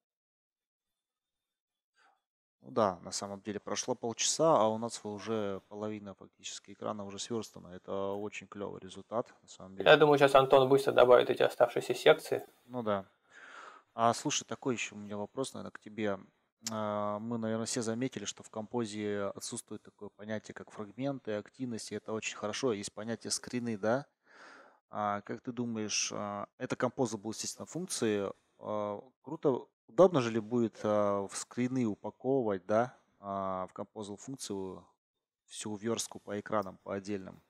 Ну да, на самом деле прошло полчаса, а у нас уже половина фактически экрана уже сверстана. Это очень клевый результат, на самом деле. Я думаю, сейчас Антон быстро добавит эти оставшиеся секции. Ну да. Слушай, такой еще у меня вопрос, наверное, к тебе. Мы, наверное, все заметили, что в композе отсутствует такое понятие, как фрагменты, активности. Это очень хорошо. Есть понятие скрины, да? Как ты думаешь, это composable, естественно, функции. Круто, удобно же ли будет в скрины упаковывать, да, в composable функцию всю верстку по экранам, по отдельным?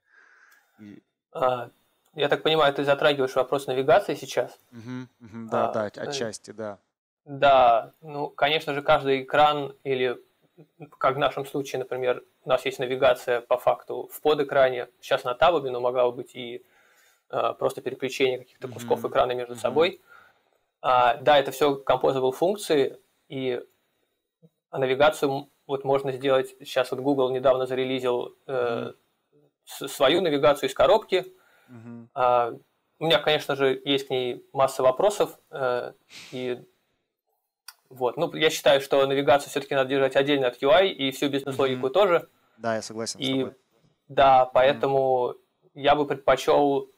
Я так понимаю, ты затрагиваешь вопрос навигации сейчас? Да, отчасти, да. Да, ну, конечно же, каждый экран или, как в нашем случае, например, у нас есть навигация по факту в подэкране, сейчас на табе, но могла бы быть и просто переключение каких-то кусков экрана между собой. Да, это все composable функции, и навигацию вот можно сделать, сейчас вот Google недавно зарелизил свою навигацию из коробки. У меня, конечно же, есть к ней масса вопросов, и Вот. Ну, я считаю, что навигацию все-таки надо держать отдельно от UI, и всю бизнес-логику тоже. Да, я согласен с И тобой. да, поэтому я бы предпочел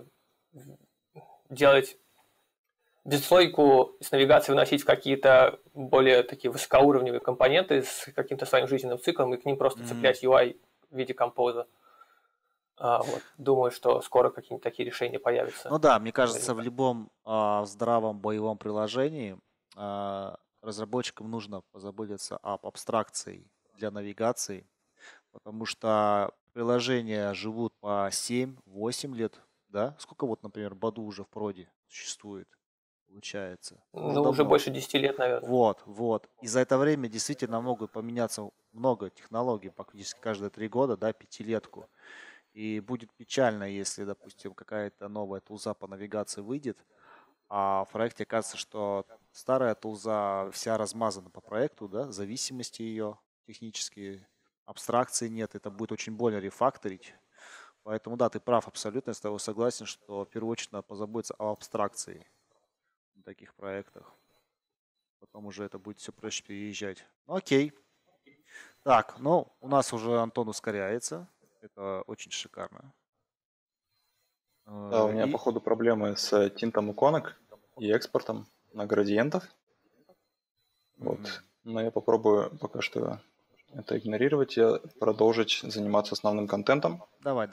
делать бизнес-логику с навигацией выносить в какие-то более такие высокоуровневые компоненты с каким-то своим жизненным циклом и к ним просто цеплять UI в виде композа. Вот. Думаю, что скоро какие-нибудь такие решения появятся. Ну да, мне кажется, в любом здравом боевом приложении разработчикам нужно позаботиться об абстракции для навигации, потому что приложения живут по 7-8 лет, да? Сколько вот, например, Баду уже в проде существует, получается? Ну, уже больше 10 лет, наверное. Вот. И за это время действительно могут поменяться много технологий, практически каждые 3 года, да, пятилетку. И будет печально, если, допустим, какая-то новая тулза по навигации выйдет, а в проекте окажется, что старая тулза вся размазана по проекту, да, зависимости ее технические, абстракции нет, это будет очень больно рефакторить. Поэтому да, ты прав абсолютно, я с тобой согласен, что в первую очередь надо позаботиться о абстракции в таких проектах. Потом уже это будет все проще переезжать. Ну, окей. Так, ну, у нас уже Антон ускоряется. Это очень шикарно. Да, у меня, походу, проблемы с тинтом иконок и экспортом на градиентов. Вот. Но я попробую пока что это игнорировать и продолжить заниматься основным контентом. Давай.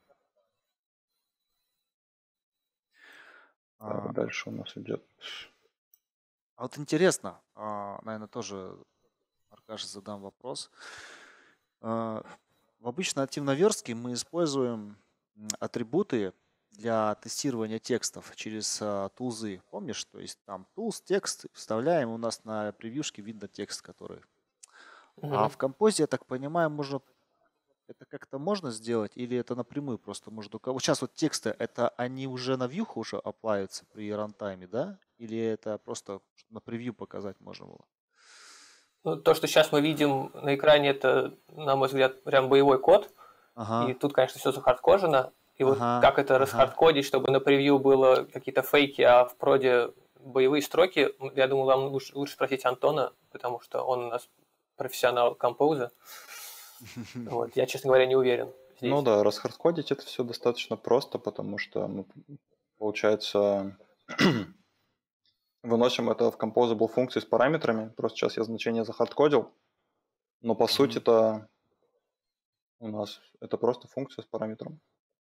Дальше у нас идет. А вот интересно, наверное, тоже Аркаше задам вопрос. В обычной активной верстке мы используем атрибуты для тестирования текстов через тулзы. Помнишь, то есть там tools, текст, вставляем, у нас на превьюшке видно текст, который. А в композе, я так понимаю, можно это как-то можно сделать или это напрямую просто можно? Вот сейчас вот тексты, это они уже на вьюху уже оплавятся при рантайме, да? Или это просто на превью показать можно было? Ну, то, что сейчас мы видим на экране, это, на мой взгляд, прям боевой код. И тут, конечно, все захардкожено. И вот как это расхардкодить, чтобы на превью было какие-то фейки, а в проде боевые строки, я думаю, вам лучше спросить Антона, потому что он у нас профессионал композа. Вот, я, честно говоря, не уверен здесь. Ну да, расхардкодить это все достаточно просто, потому что мы, получается, выносим это в composable функции с параметрами. Просто сейчас я значение захардкодил, но по сути-то у нас это просто функция с параметром.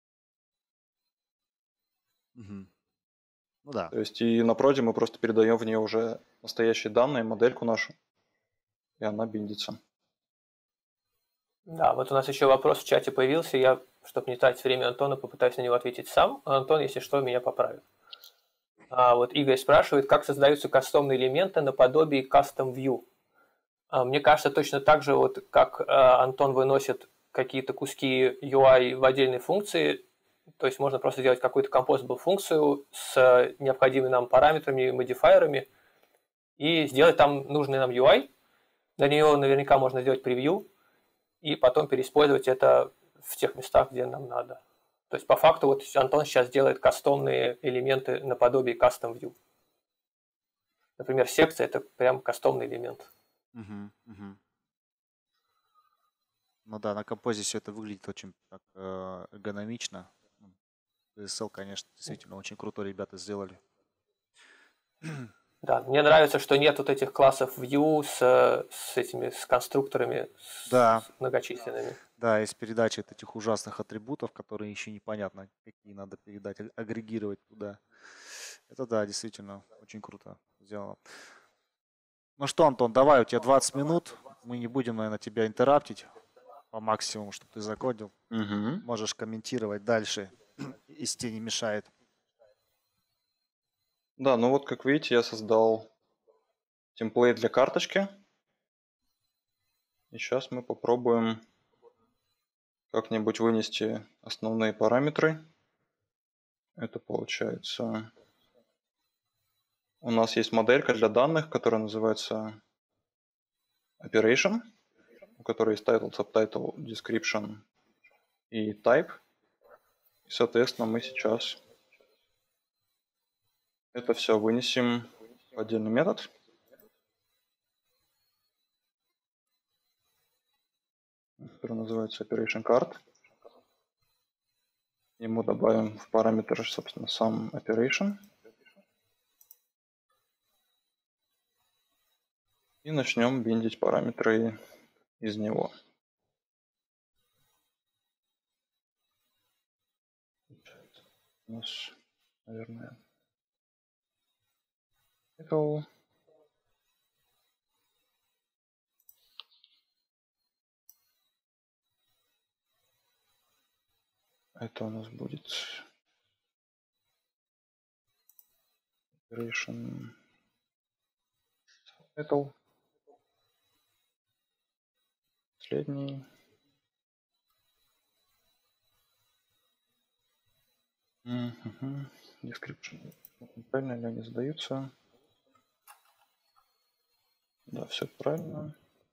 Ну да. То есть и на проде мы просто передаем в нее уже настоящие данные, модельку нашу, и она биндится. Да, вот у нас еще вопрос в чате появился. Я, чтобы не тратить время Антона, попытаюсь на него ответить сам. Антон, если что, меня поправит. Вот Игорь спрашивает, как создаются кастомные элементы наподобие Custom View. Мне кажется, точно так же, вот как Антон выносит какие-то куски UI в отдельные функции, то есть можно просто сделать какую-то composable функцию с необходимыми нам параметрами и модифайерами и сделать там нужный нам UI. На нее наверняка можно сделать превью и потом переиспользовать это в тех местах, где нам надо. То есть по факту вот Антон сейчас делает кастомные элементы наподобие Custom View. Например, секция – это прям кастомный элемент. Ну да, на композе все это выглядит очень так, эргономично. DSL, конечно, действительно очень круто ребята сделали. Да, мне нравится, что нет вот этих классов view с конструкторами, Да. с многочисленными. Да, есть передача этих ужасных атрибутов, которые еще непонятно, какие надо передать, агрегировать туда. Это да, действительно, очень круто сделано. Ну что, Антон, давай, у тебя 20 минут. Мы не будем, наверное, тебя интераптить по максимуму, чтобы ты закодил. Можешь комментировать дальше, если тебе не мешает. Да, ну вот как видите, я создал темплейт для карточки. И сейчас мы попробуем как-нибудь вынести основные параметры. Это получается... У нас есть моделька для данных, которая называется Operation, у которой есть title, subtitle, description и type. И, соответственно, мы сейчас это все вынесем в отдельный метод. который называется Operation Card. Ему добавим в параметр, собственно, сам Operation. И начнем биндить параметры из него. У нас, наверное, title. Это у нас будет Operation title. Последний. Description. Правильно ли они задаются? Да, все правильно.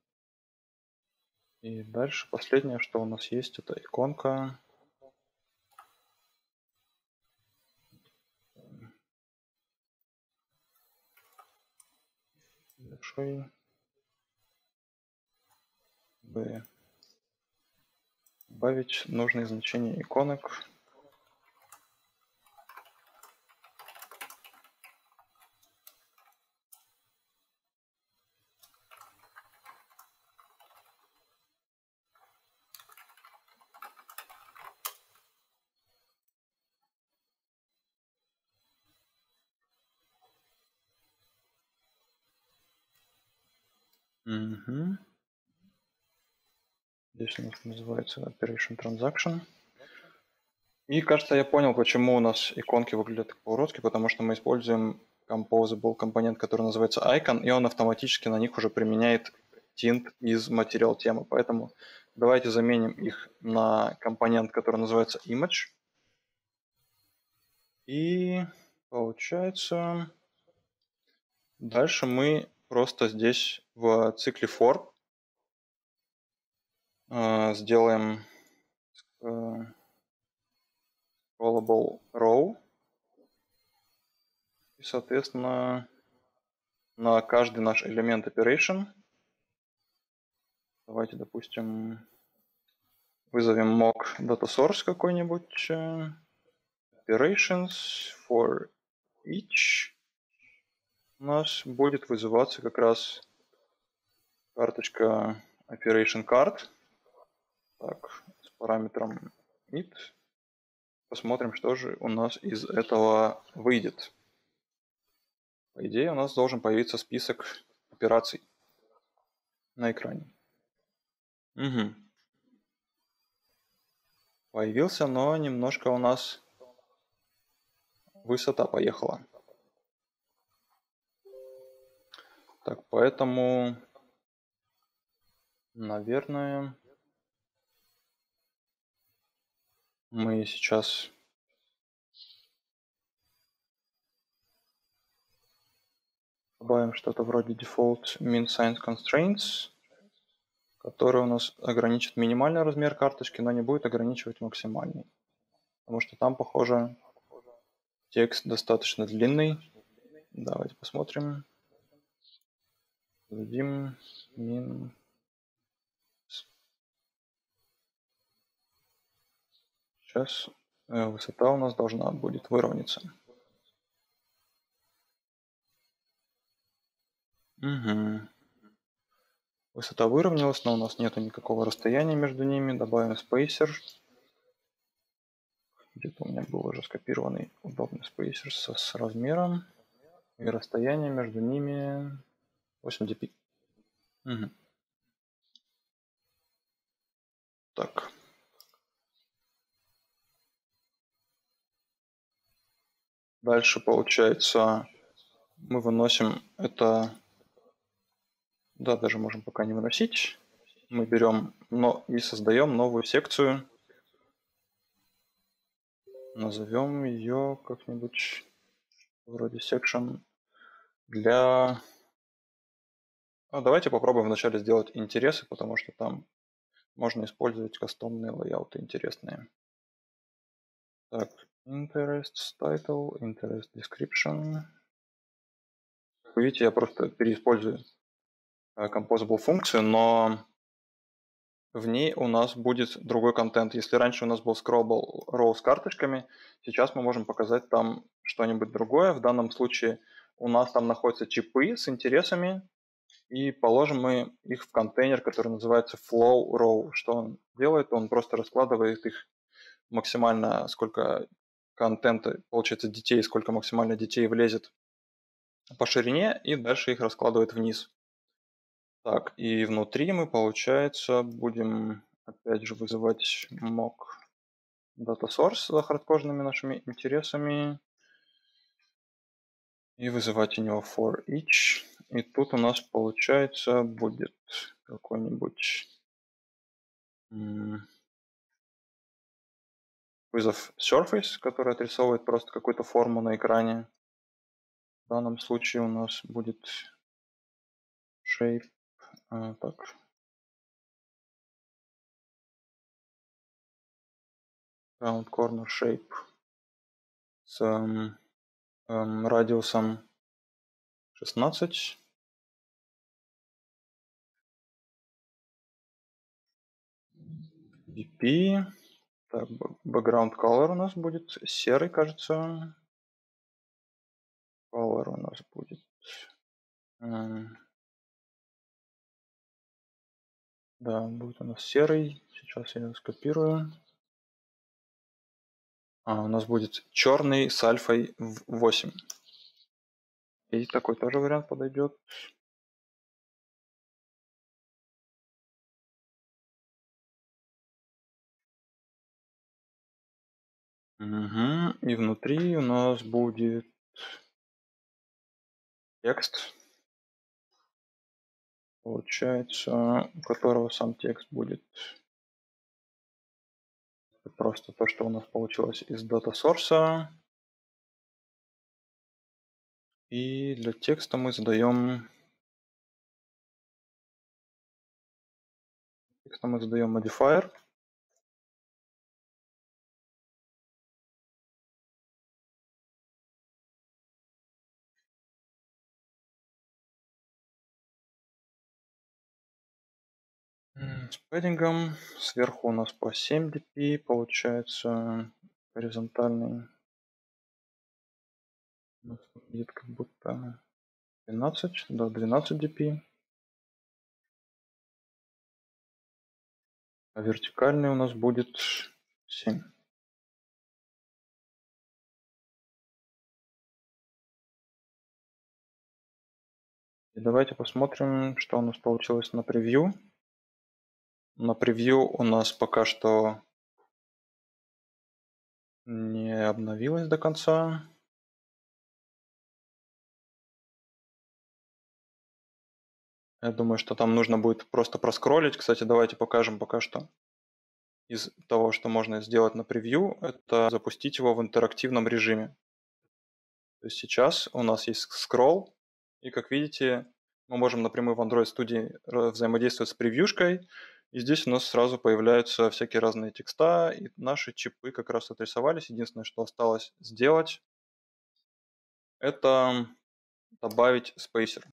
И дальше последнее, что у нас есть, это иконка. Большой. Добавить нужные значения иконок. Здесь у нас называется Operation Transaction. И кажется, я понял, почему у нас иконки выглядят так по-уродски, потому что мы используем composable компонент, который называется icon, и он автоматически на них уже применяет tint из материал темы. Поэтому давайте заменим их на компонент, который называется image. И получается, дальше мы просто здесь в цикле for сделаем callable row. И, соответственно, на каждый наш элемент operation давайте, допустим, вызовем mock data source какой-нибудь. Operations for each. У нас будет вызываться как раз карточка operation card. Так, с параметром it. Посмотрим, что же у нас из этого выйдет. По идее, у нас должен появиться список операций на экране. Появился, но немножко у нас высота поехала. Так, поэтому, наверное, мы сейчас добавим что-то вроде default min size constraints, который у нас ограничит минимальный размер карточки, но не будет ограничивать максимальный. Потому что там, похоже, текст достаточно длинный. Давайте посмотрим. Дадим min. Сейчас высота у нас должна будет выровняться. Высота выровнялась, но у нас нету никакого расстояния между ними. Добавим спейсер. Где-то у меня был уже скопированный удобный спейсер с размером. И расстояние между ними 8 dp. Так. Дальше получается мы выносим это. Да, даже можем пока не выносить. Мы берем и создаем новую секцию. Назовем ее как-нибудь вроде section для... давайте попробуем вначале сделать интересы, потому что там можно использовать кастомные лейауты интересные. Так, interest title, interest description. Вы видите, я просто переиспользую composable функцию, но в ней у нас будет другой контент. Если раньше у нас был scrollable row с карточками, сейчас мы можем показать там что-нибудь другое. В данном случае у нас там находятся чипы с интересами, и положим мы их в контейнер, который называется flow row. Что он делает? Он просто раскладывает их максимально, сколько контента, получается, детей, сколько максимально детей влезет по ширине, и дальше их раскладывает вниз. Так, и внутри мы, получается, будем опять же вызывать mock data source за хардкорными нашими интересами и вызывать у него for each. И тут у нас, получается, будет какой-нибудь вызов surface, который отрисовывает просто какую-то форму на экране. В данном случае у нас будет shape. Так. Round corner shape с радиусом 16. VP. Так, background color у нас будет серый, кажется. Color у нас будет да, будет у нас серый. Сейчас я его скопирую. У нас будет черный с альфой 8. И такой тоже вариант подойдет. Угу. И внутри у нас будет текст, получается, у которого сам текст будет просто то, что у нас получилось из data source. И для текста мы задаем modifier. С пэддингом. Сверху у нас по 7 dp получается горизонтальный. У нас будет как будто 12, да, 12 dp. А вертикальный у нас будет 7. И давайте посмотрим, что у нас получилось на превью. На превью у нас пока что не обновилось до конца. Я думаю, что там нужно будет просто проскроллить. Кстати, давайте покажем пока что. Из того, что можно сделать на превью, это запустить его в интерактивном режиме. То есть сейчас у нас есть скролл, и как видите, мы можем напрямую в Android Studio взаимодействовать с превьюшкой, и здесь у нас сразу появляются всякие разные текста, и наши чипы как раз отрисовались. Единственное, что осталось сделать, это добавить спейсер.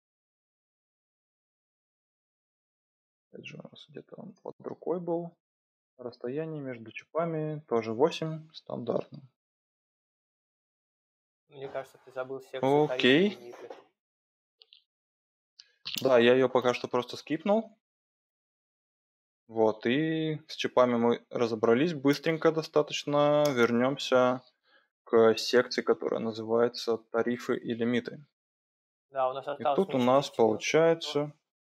Опять же, у нас где-то он под рукой был. Расстояние между чипами тоже 8, стандартно. Мне кажется, ты забыл секцию тарифа и Окей. лимиты. Да, я ее пока что просто скипнул. Вот, и с чипами мы разобрались быстренько достаточно. Вернемся к секции, которая называется тарифы и лимиты. Да, у нас И осталось тут у меньше нас 10 минут. получается...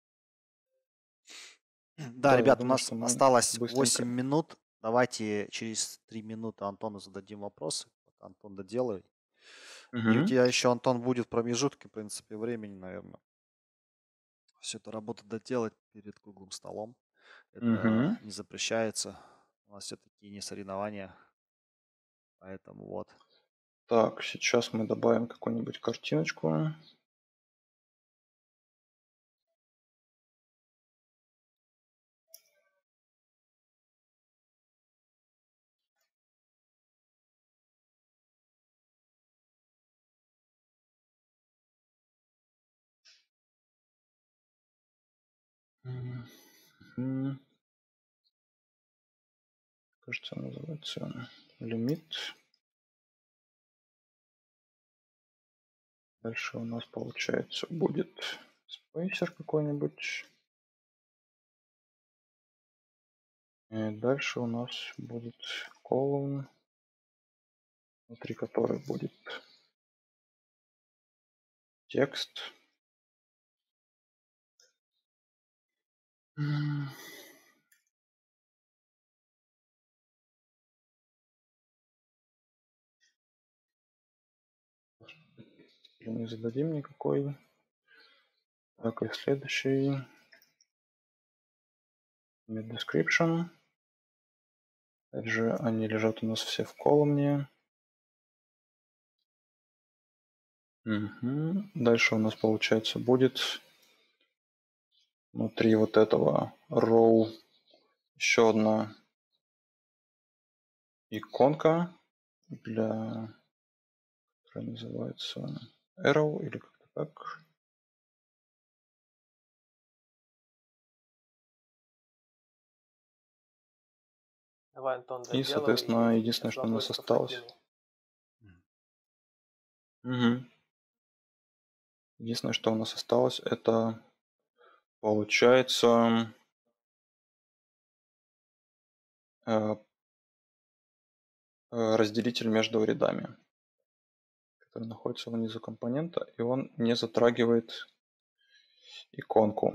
Да, я ребят, у думаю, нас что мы осталось быстренько... 8 минут. Давайте через 3 минуты Антону зададим вопросы. Пока Антон доделает. И у тебя еще, Антон, будет промежутки, в принципе, времени, наверное. Все это работу доделать перед круглым столом. Это не запрещается. У нас все-таки не соревнования. Поэтому вот. Так, сейчас мы добавим какую-нибудь картиночку. кажется, называется лимит. Дальше у нас, получается, будет спейсер какой-нибудь. И дальше у нас будет column, внутри которой будет текст. Не зададим никакой. Так, и следующий. Description. Опять же, они лежат у нас все в колумне. Угу. Дальше у нас, получается, будет внутри вот этого row еще одна иконка, которая называется arrow или как-то так. Давай, Антон, И, соответственно, единственное, что у нас осталось. Угу. Единственное, что у нас осталось, это получается разделитель между рядами, который находится внизу компонента, и он не затрагивает иконку.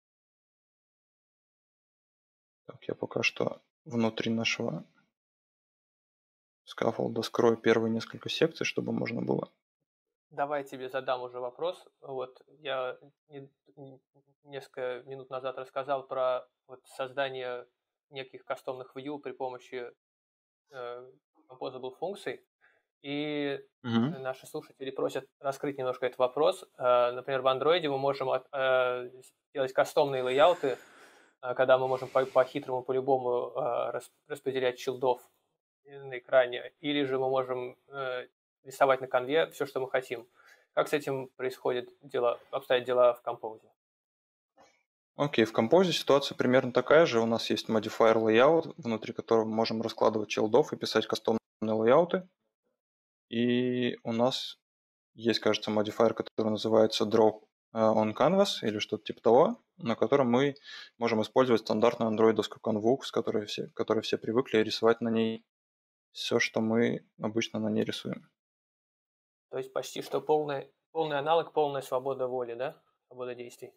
Так, я пока что внутри нашего скаффолда скрою первые несколько секций, чтобы можно было. Давай я тебе задам уже вопрос. Вот я несколько минут назад рассказал про вот создание неких кастомных view при помощи composable функций. И наши слушатели просят раскрыть немножко этот вопрос. Например, в Android мы можем делать кастомные лейауты, когда мы можем по-хитрому, по-любому распределять чилдов на экране, или же мы можем рисовать на конве все, что мы хотим. Как с этим обстоят дела в Compose? Окей, в Compose ситуация примерно такая же. У нас есть modifier layout, внутри которого мы можем раскладывать чилдов и писать кастомные лейауты. И у нас есть, кажется, modifier, который называется draw on canvas или что-то типа того, на котором мы можем использовать стандартную андроидовскую канву, с которой все привыкли рисовать на ней все, что мы обычно на ней рисуем. То есть почти что полный аналог, полная свобода воли, да? Свобода действий.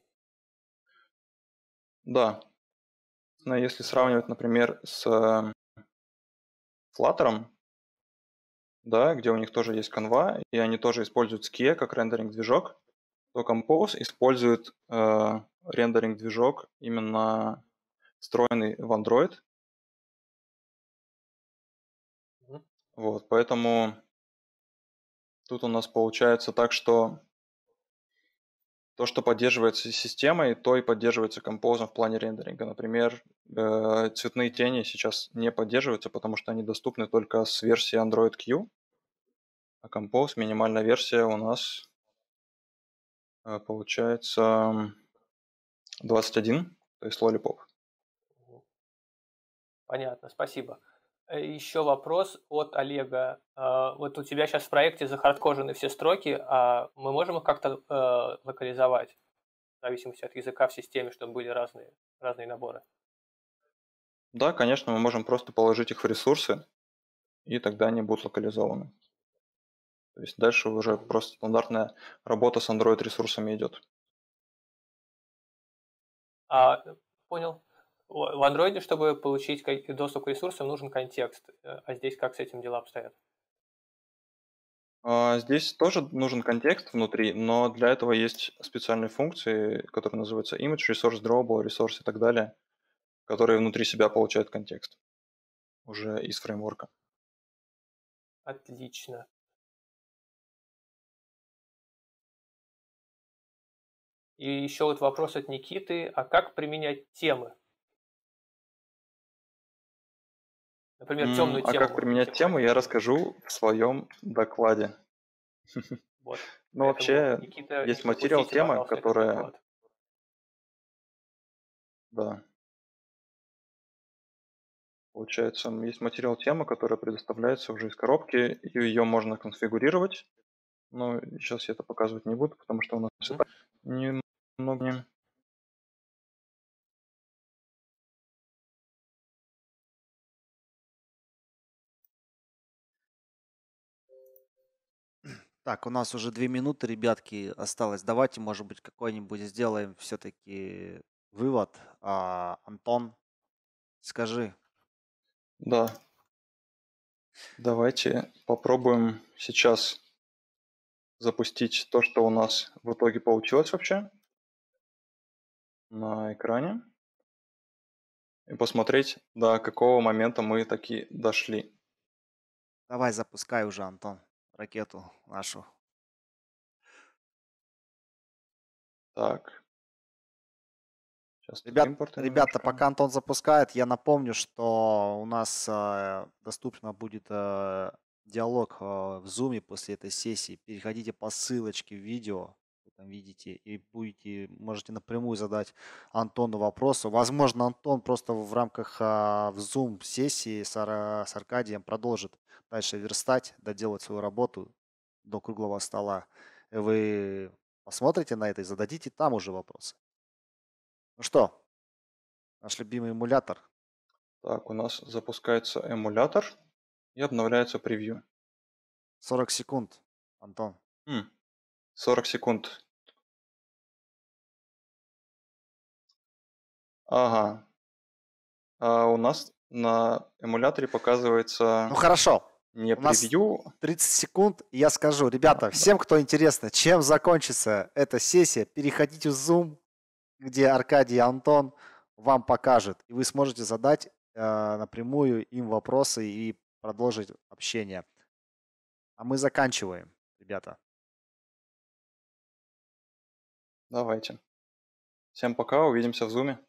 Да. Но если сравнивать, например, с Flutter, да, где у них тоже есть канва, и они тоже используют Skia как рендеринг-движок, то Compose использует рендеринг-движок именно встроенный в Android. Вот, поэтому тут у нас получается так, что то, что поддерживается системой, то и поддерживается Compose в плане рендеринга. Например, цветные тени сейчас не поддерживаются, потому что они доступны только с версии Android Q. А Compose, минимальная версия у нас получается 21, то есть Lollipop. Понятно, спасибо. Еще вопрос от Олега. Вот у тебя сейчас в проекте захардкожены все строки, а мы можем их как-то локализовать в зависимости от языка в системе, чтобы были разные наборы? Да, конечно, мы можем просто положить их в ресурсы, и тогда они будут локализованы. То есть дальше уже просто стандартная работа с Android ресурсами идет. Понял. В Android, чтобы получить доступ к ресурсам, нужен контекст. А здесь как с этим дела обстоят? Здесь тоже нужен контекст внутри, но для этого есть специальные функции, которые называются image, resource drawable, resource и так далее, которые внутри себя получают контекст уже из фреймворка. Отлично. И еще вот вопрос от Никиты. А как применять темы? Например, темную тему. А как применять тему, я расскажу в своем докладе. Вот. Ну, вообще, Никита, есть материал темы, которая... Да. Получается, есть материал темы, которая предоставляется уже из коробки, и ее можно конфигурировать. Но сейчас я это показывать не буду, потому что у нас и так немного. Так, у нас уже 2 минуты, ребятки, осталось. Давайте, может быть, какой-нибудь сделаем все-таки вывод. Антон, скажи. Да, давайте попробуем сейчас запустить то, что у нас в итоге получилось вообще на экране. И посмотреть, до какого момента мы таки дошли. Давай запускай уже, Антон, ракету нашу. Так. Сейчас тут Ребята, импорты ребята, немножко. пока Антон запускает, я напомню, что у нас доступно будет диалог в Zoom после этой сессии. Переходите по ссылочке в видео, вы там видите, и можете напрямую задать Антону вопросы. Возможно, Антон просто в рамках в Zoom сессии с Аркадием продолжит дальше верстать, доделать свою работу до круглого стола. И вы посмотрите на это и зададите там уже вопросы. Ну что, наш любимый эмулятор. Так, у нас запускается эмулятор и обновляется превью. 40 секунд, Антон. 40 секунд. Ага. А у нас на эмуляторе показывается Ну хорошо. не У нас превью. 30 секунд, и я скажу, ребята, всем, кто интересно, чем закончится эта сессия, переходите в Zoom, где Аркадий и Антон вам покажет, и вы сможете задать напрямую им вопросы и продолжить общение. А мы заканчиваем, ребята. Давайте. Всем пока, увидимся в зуме.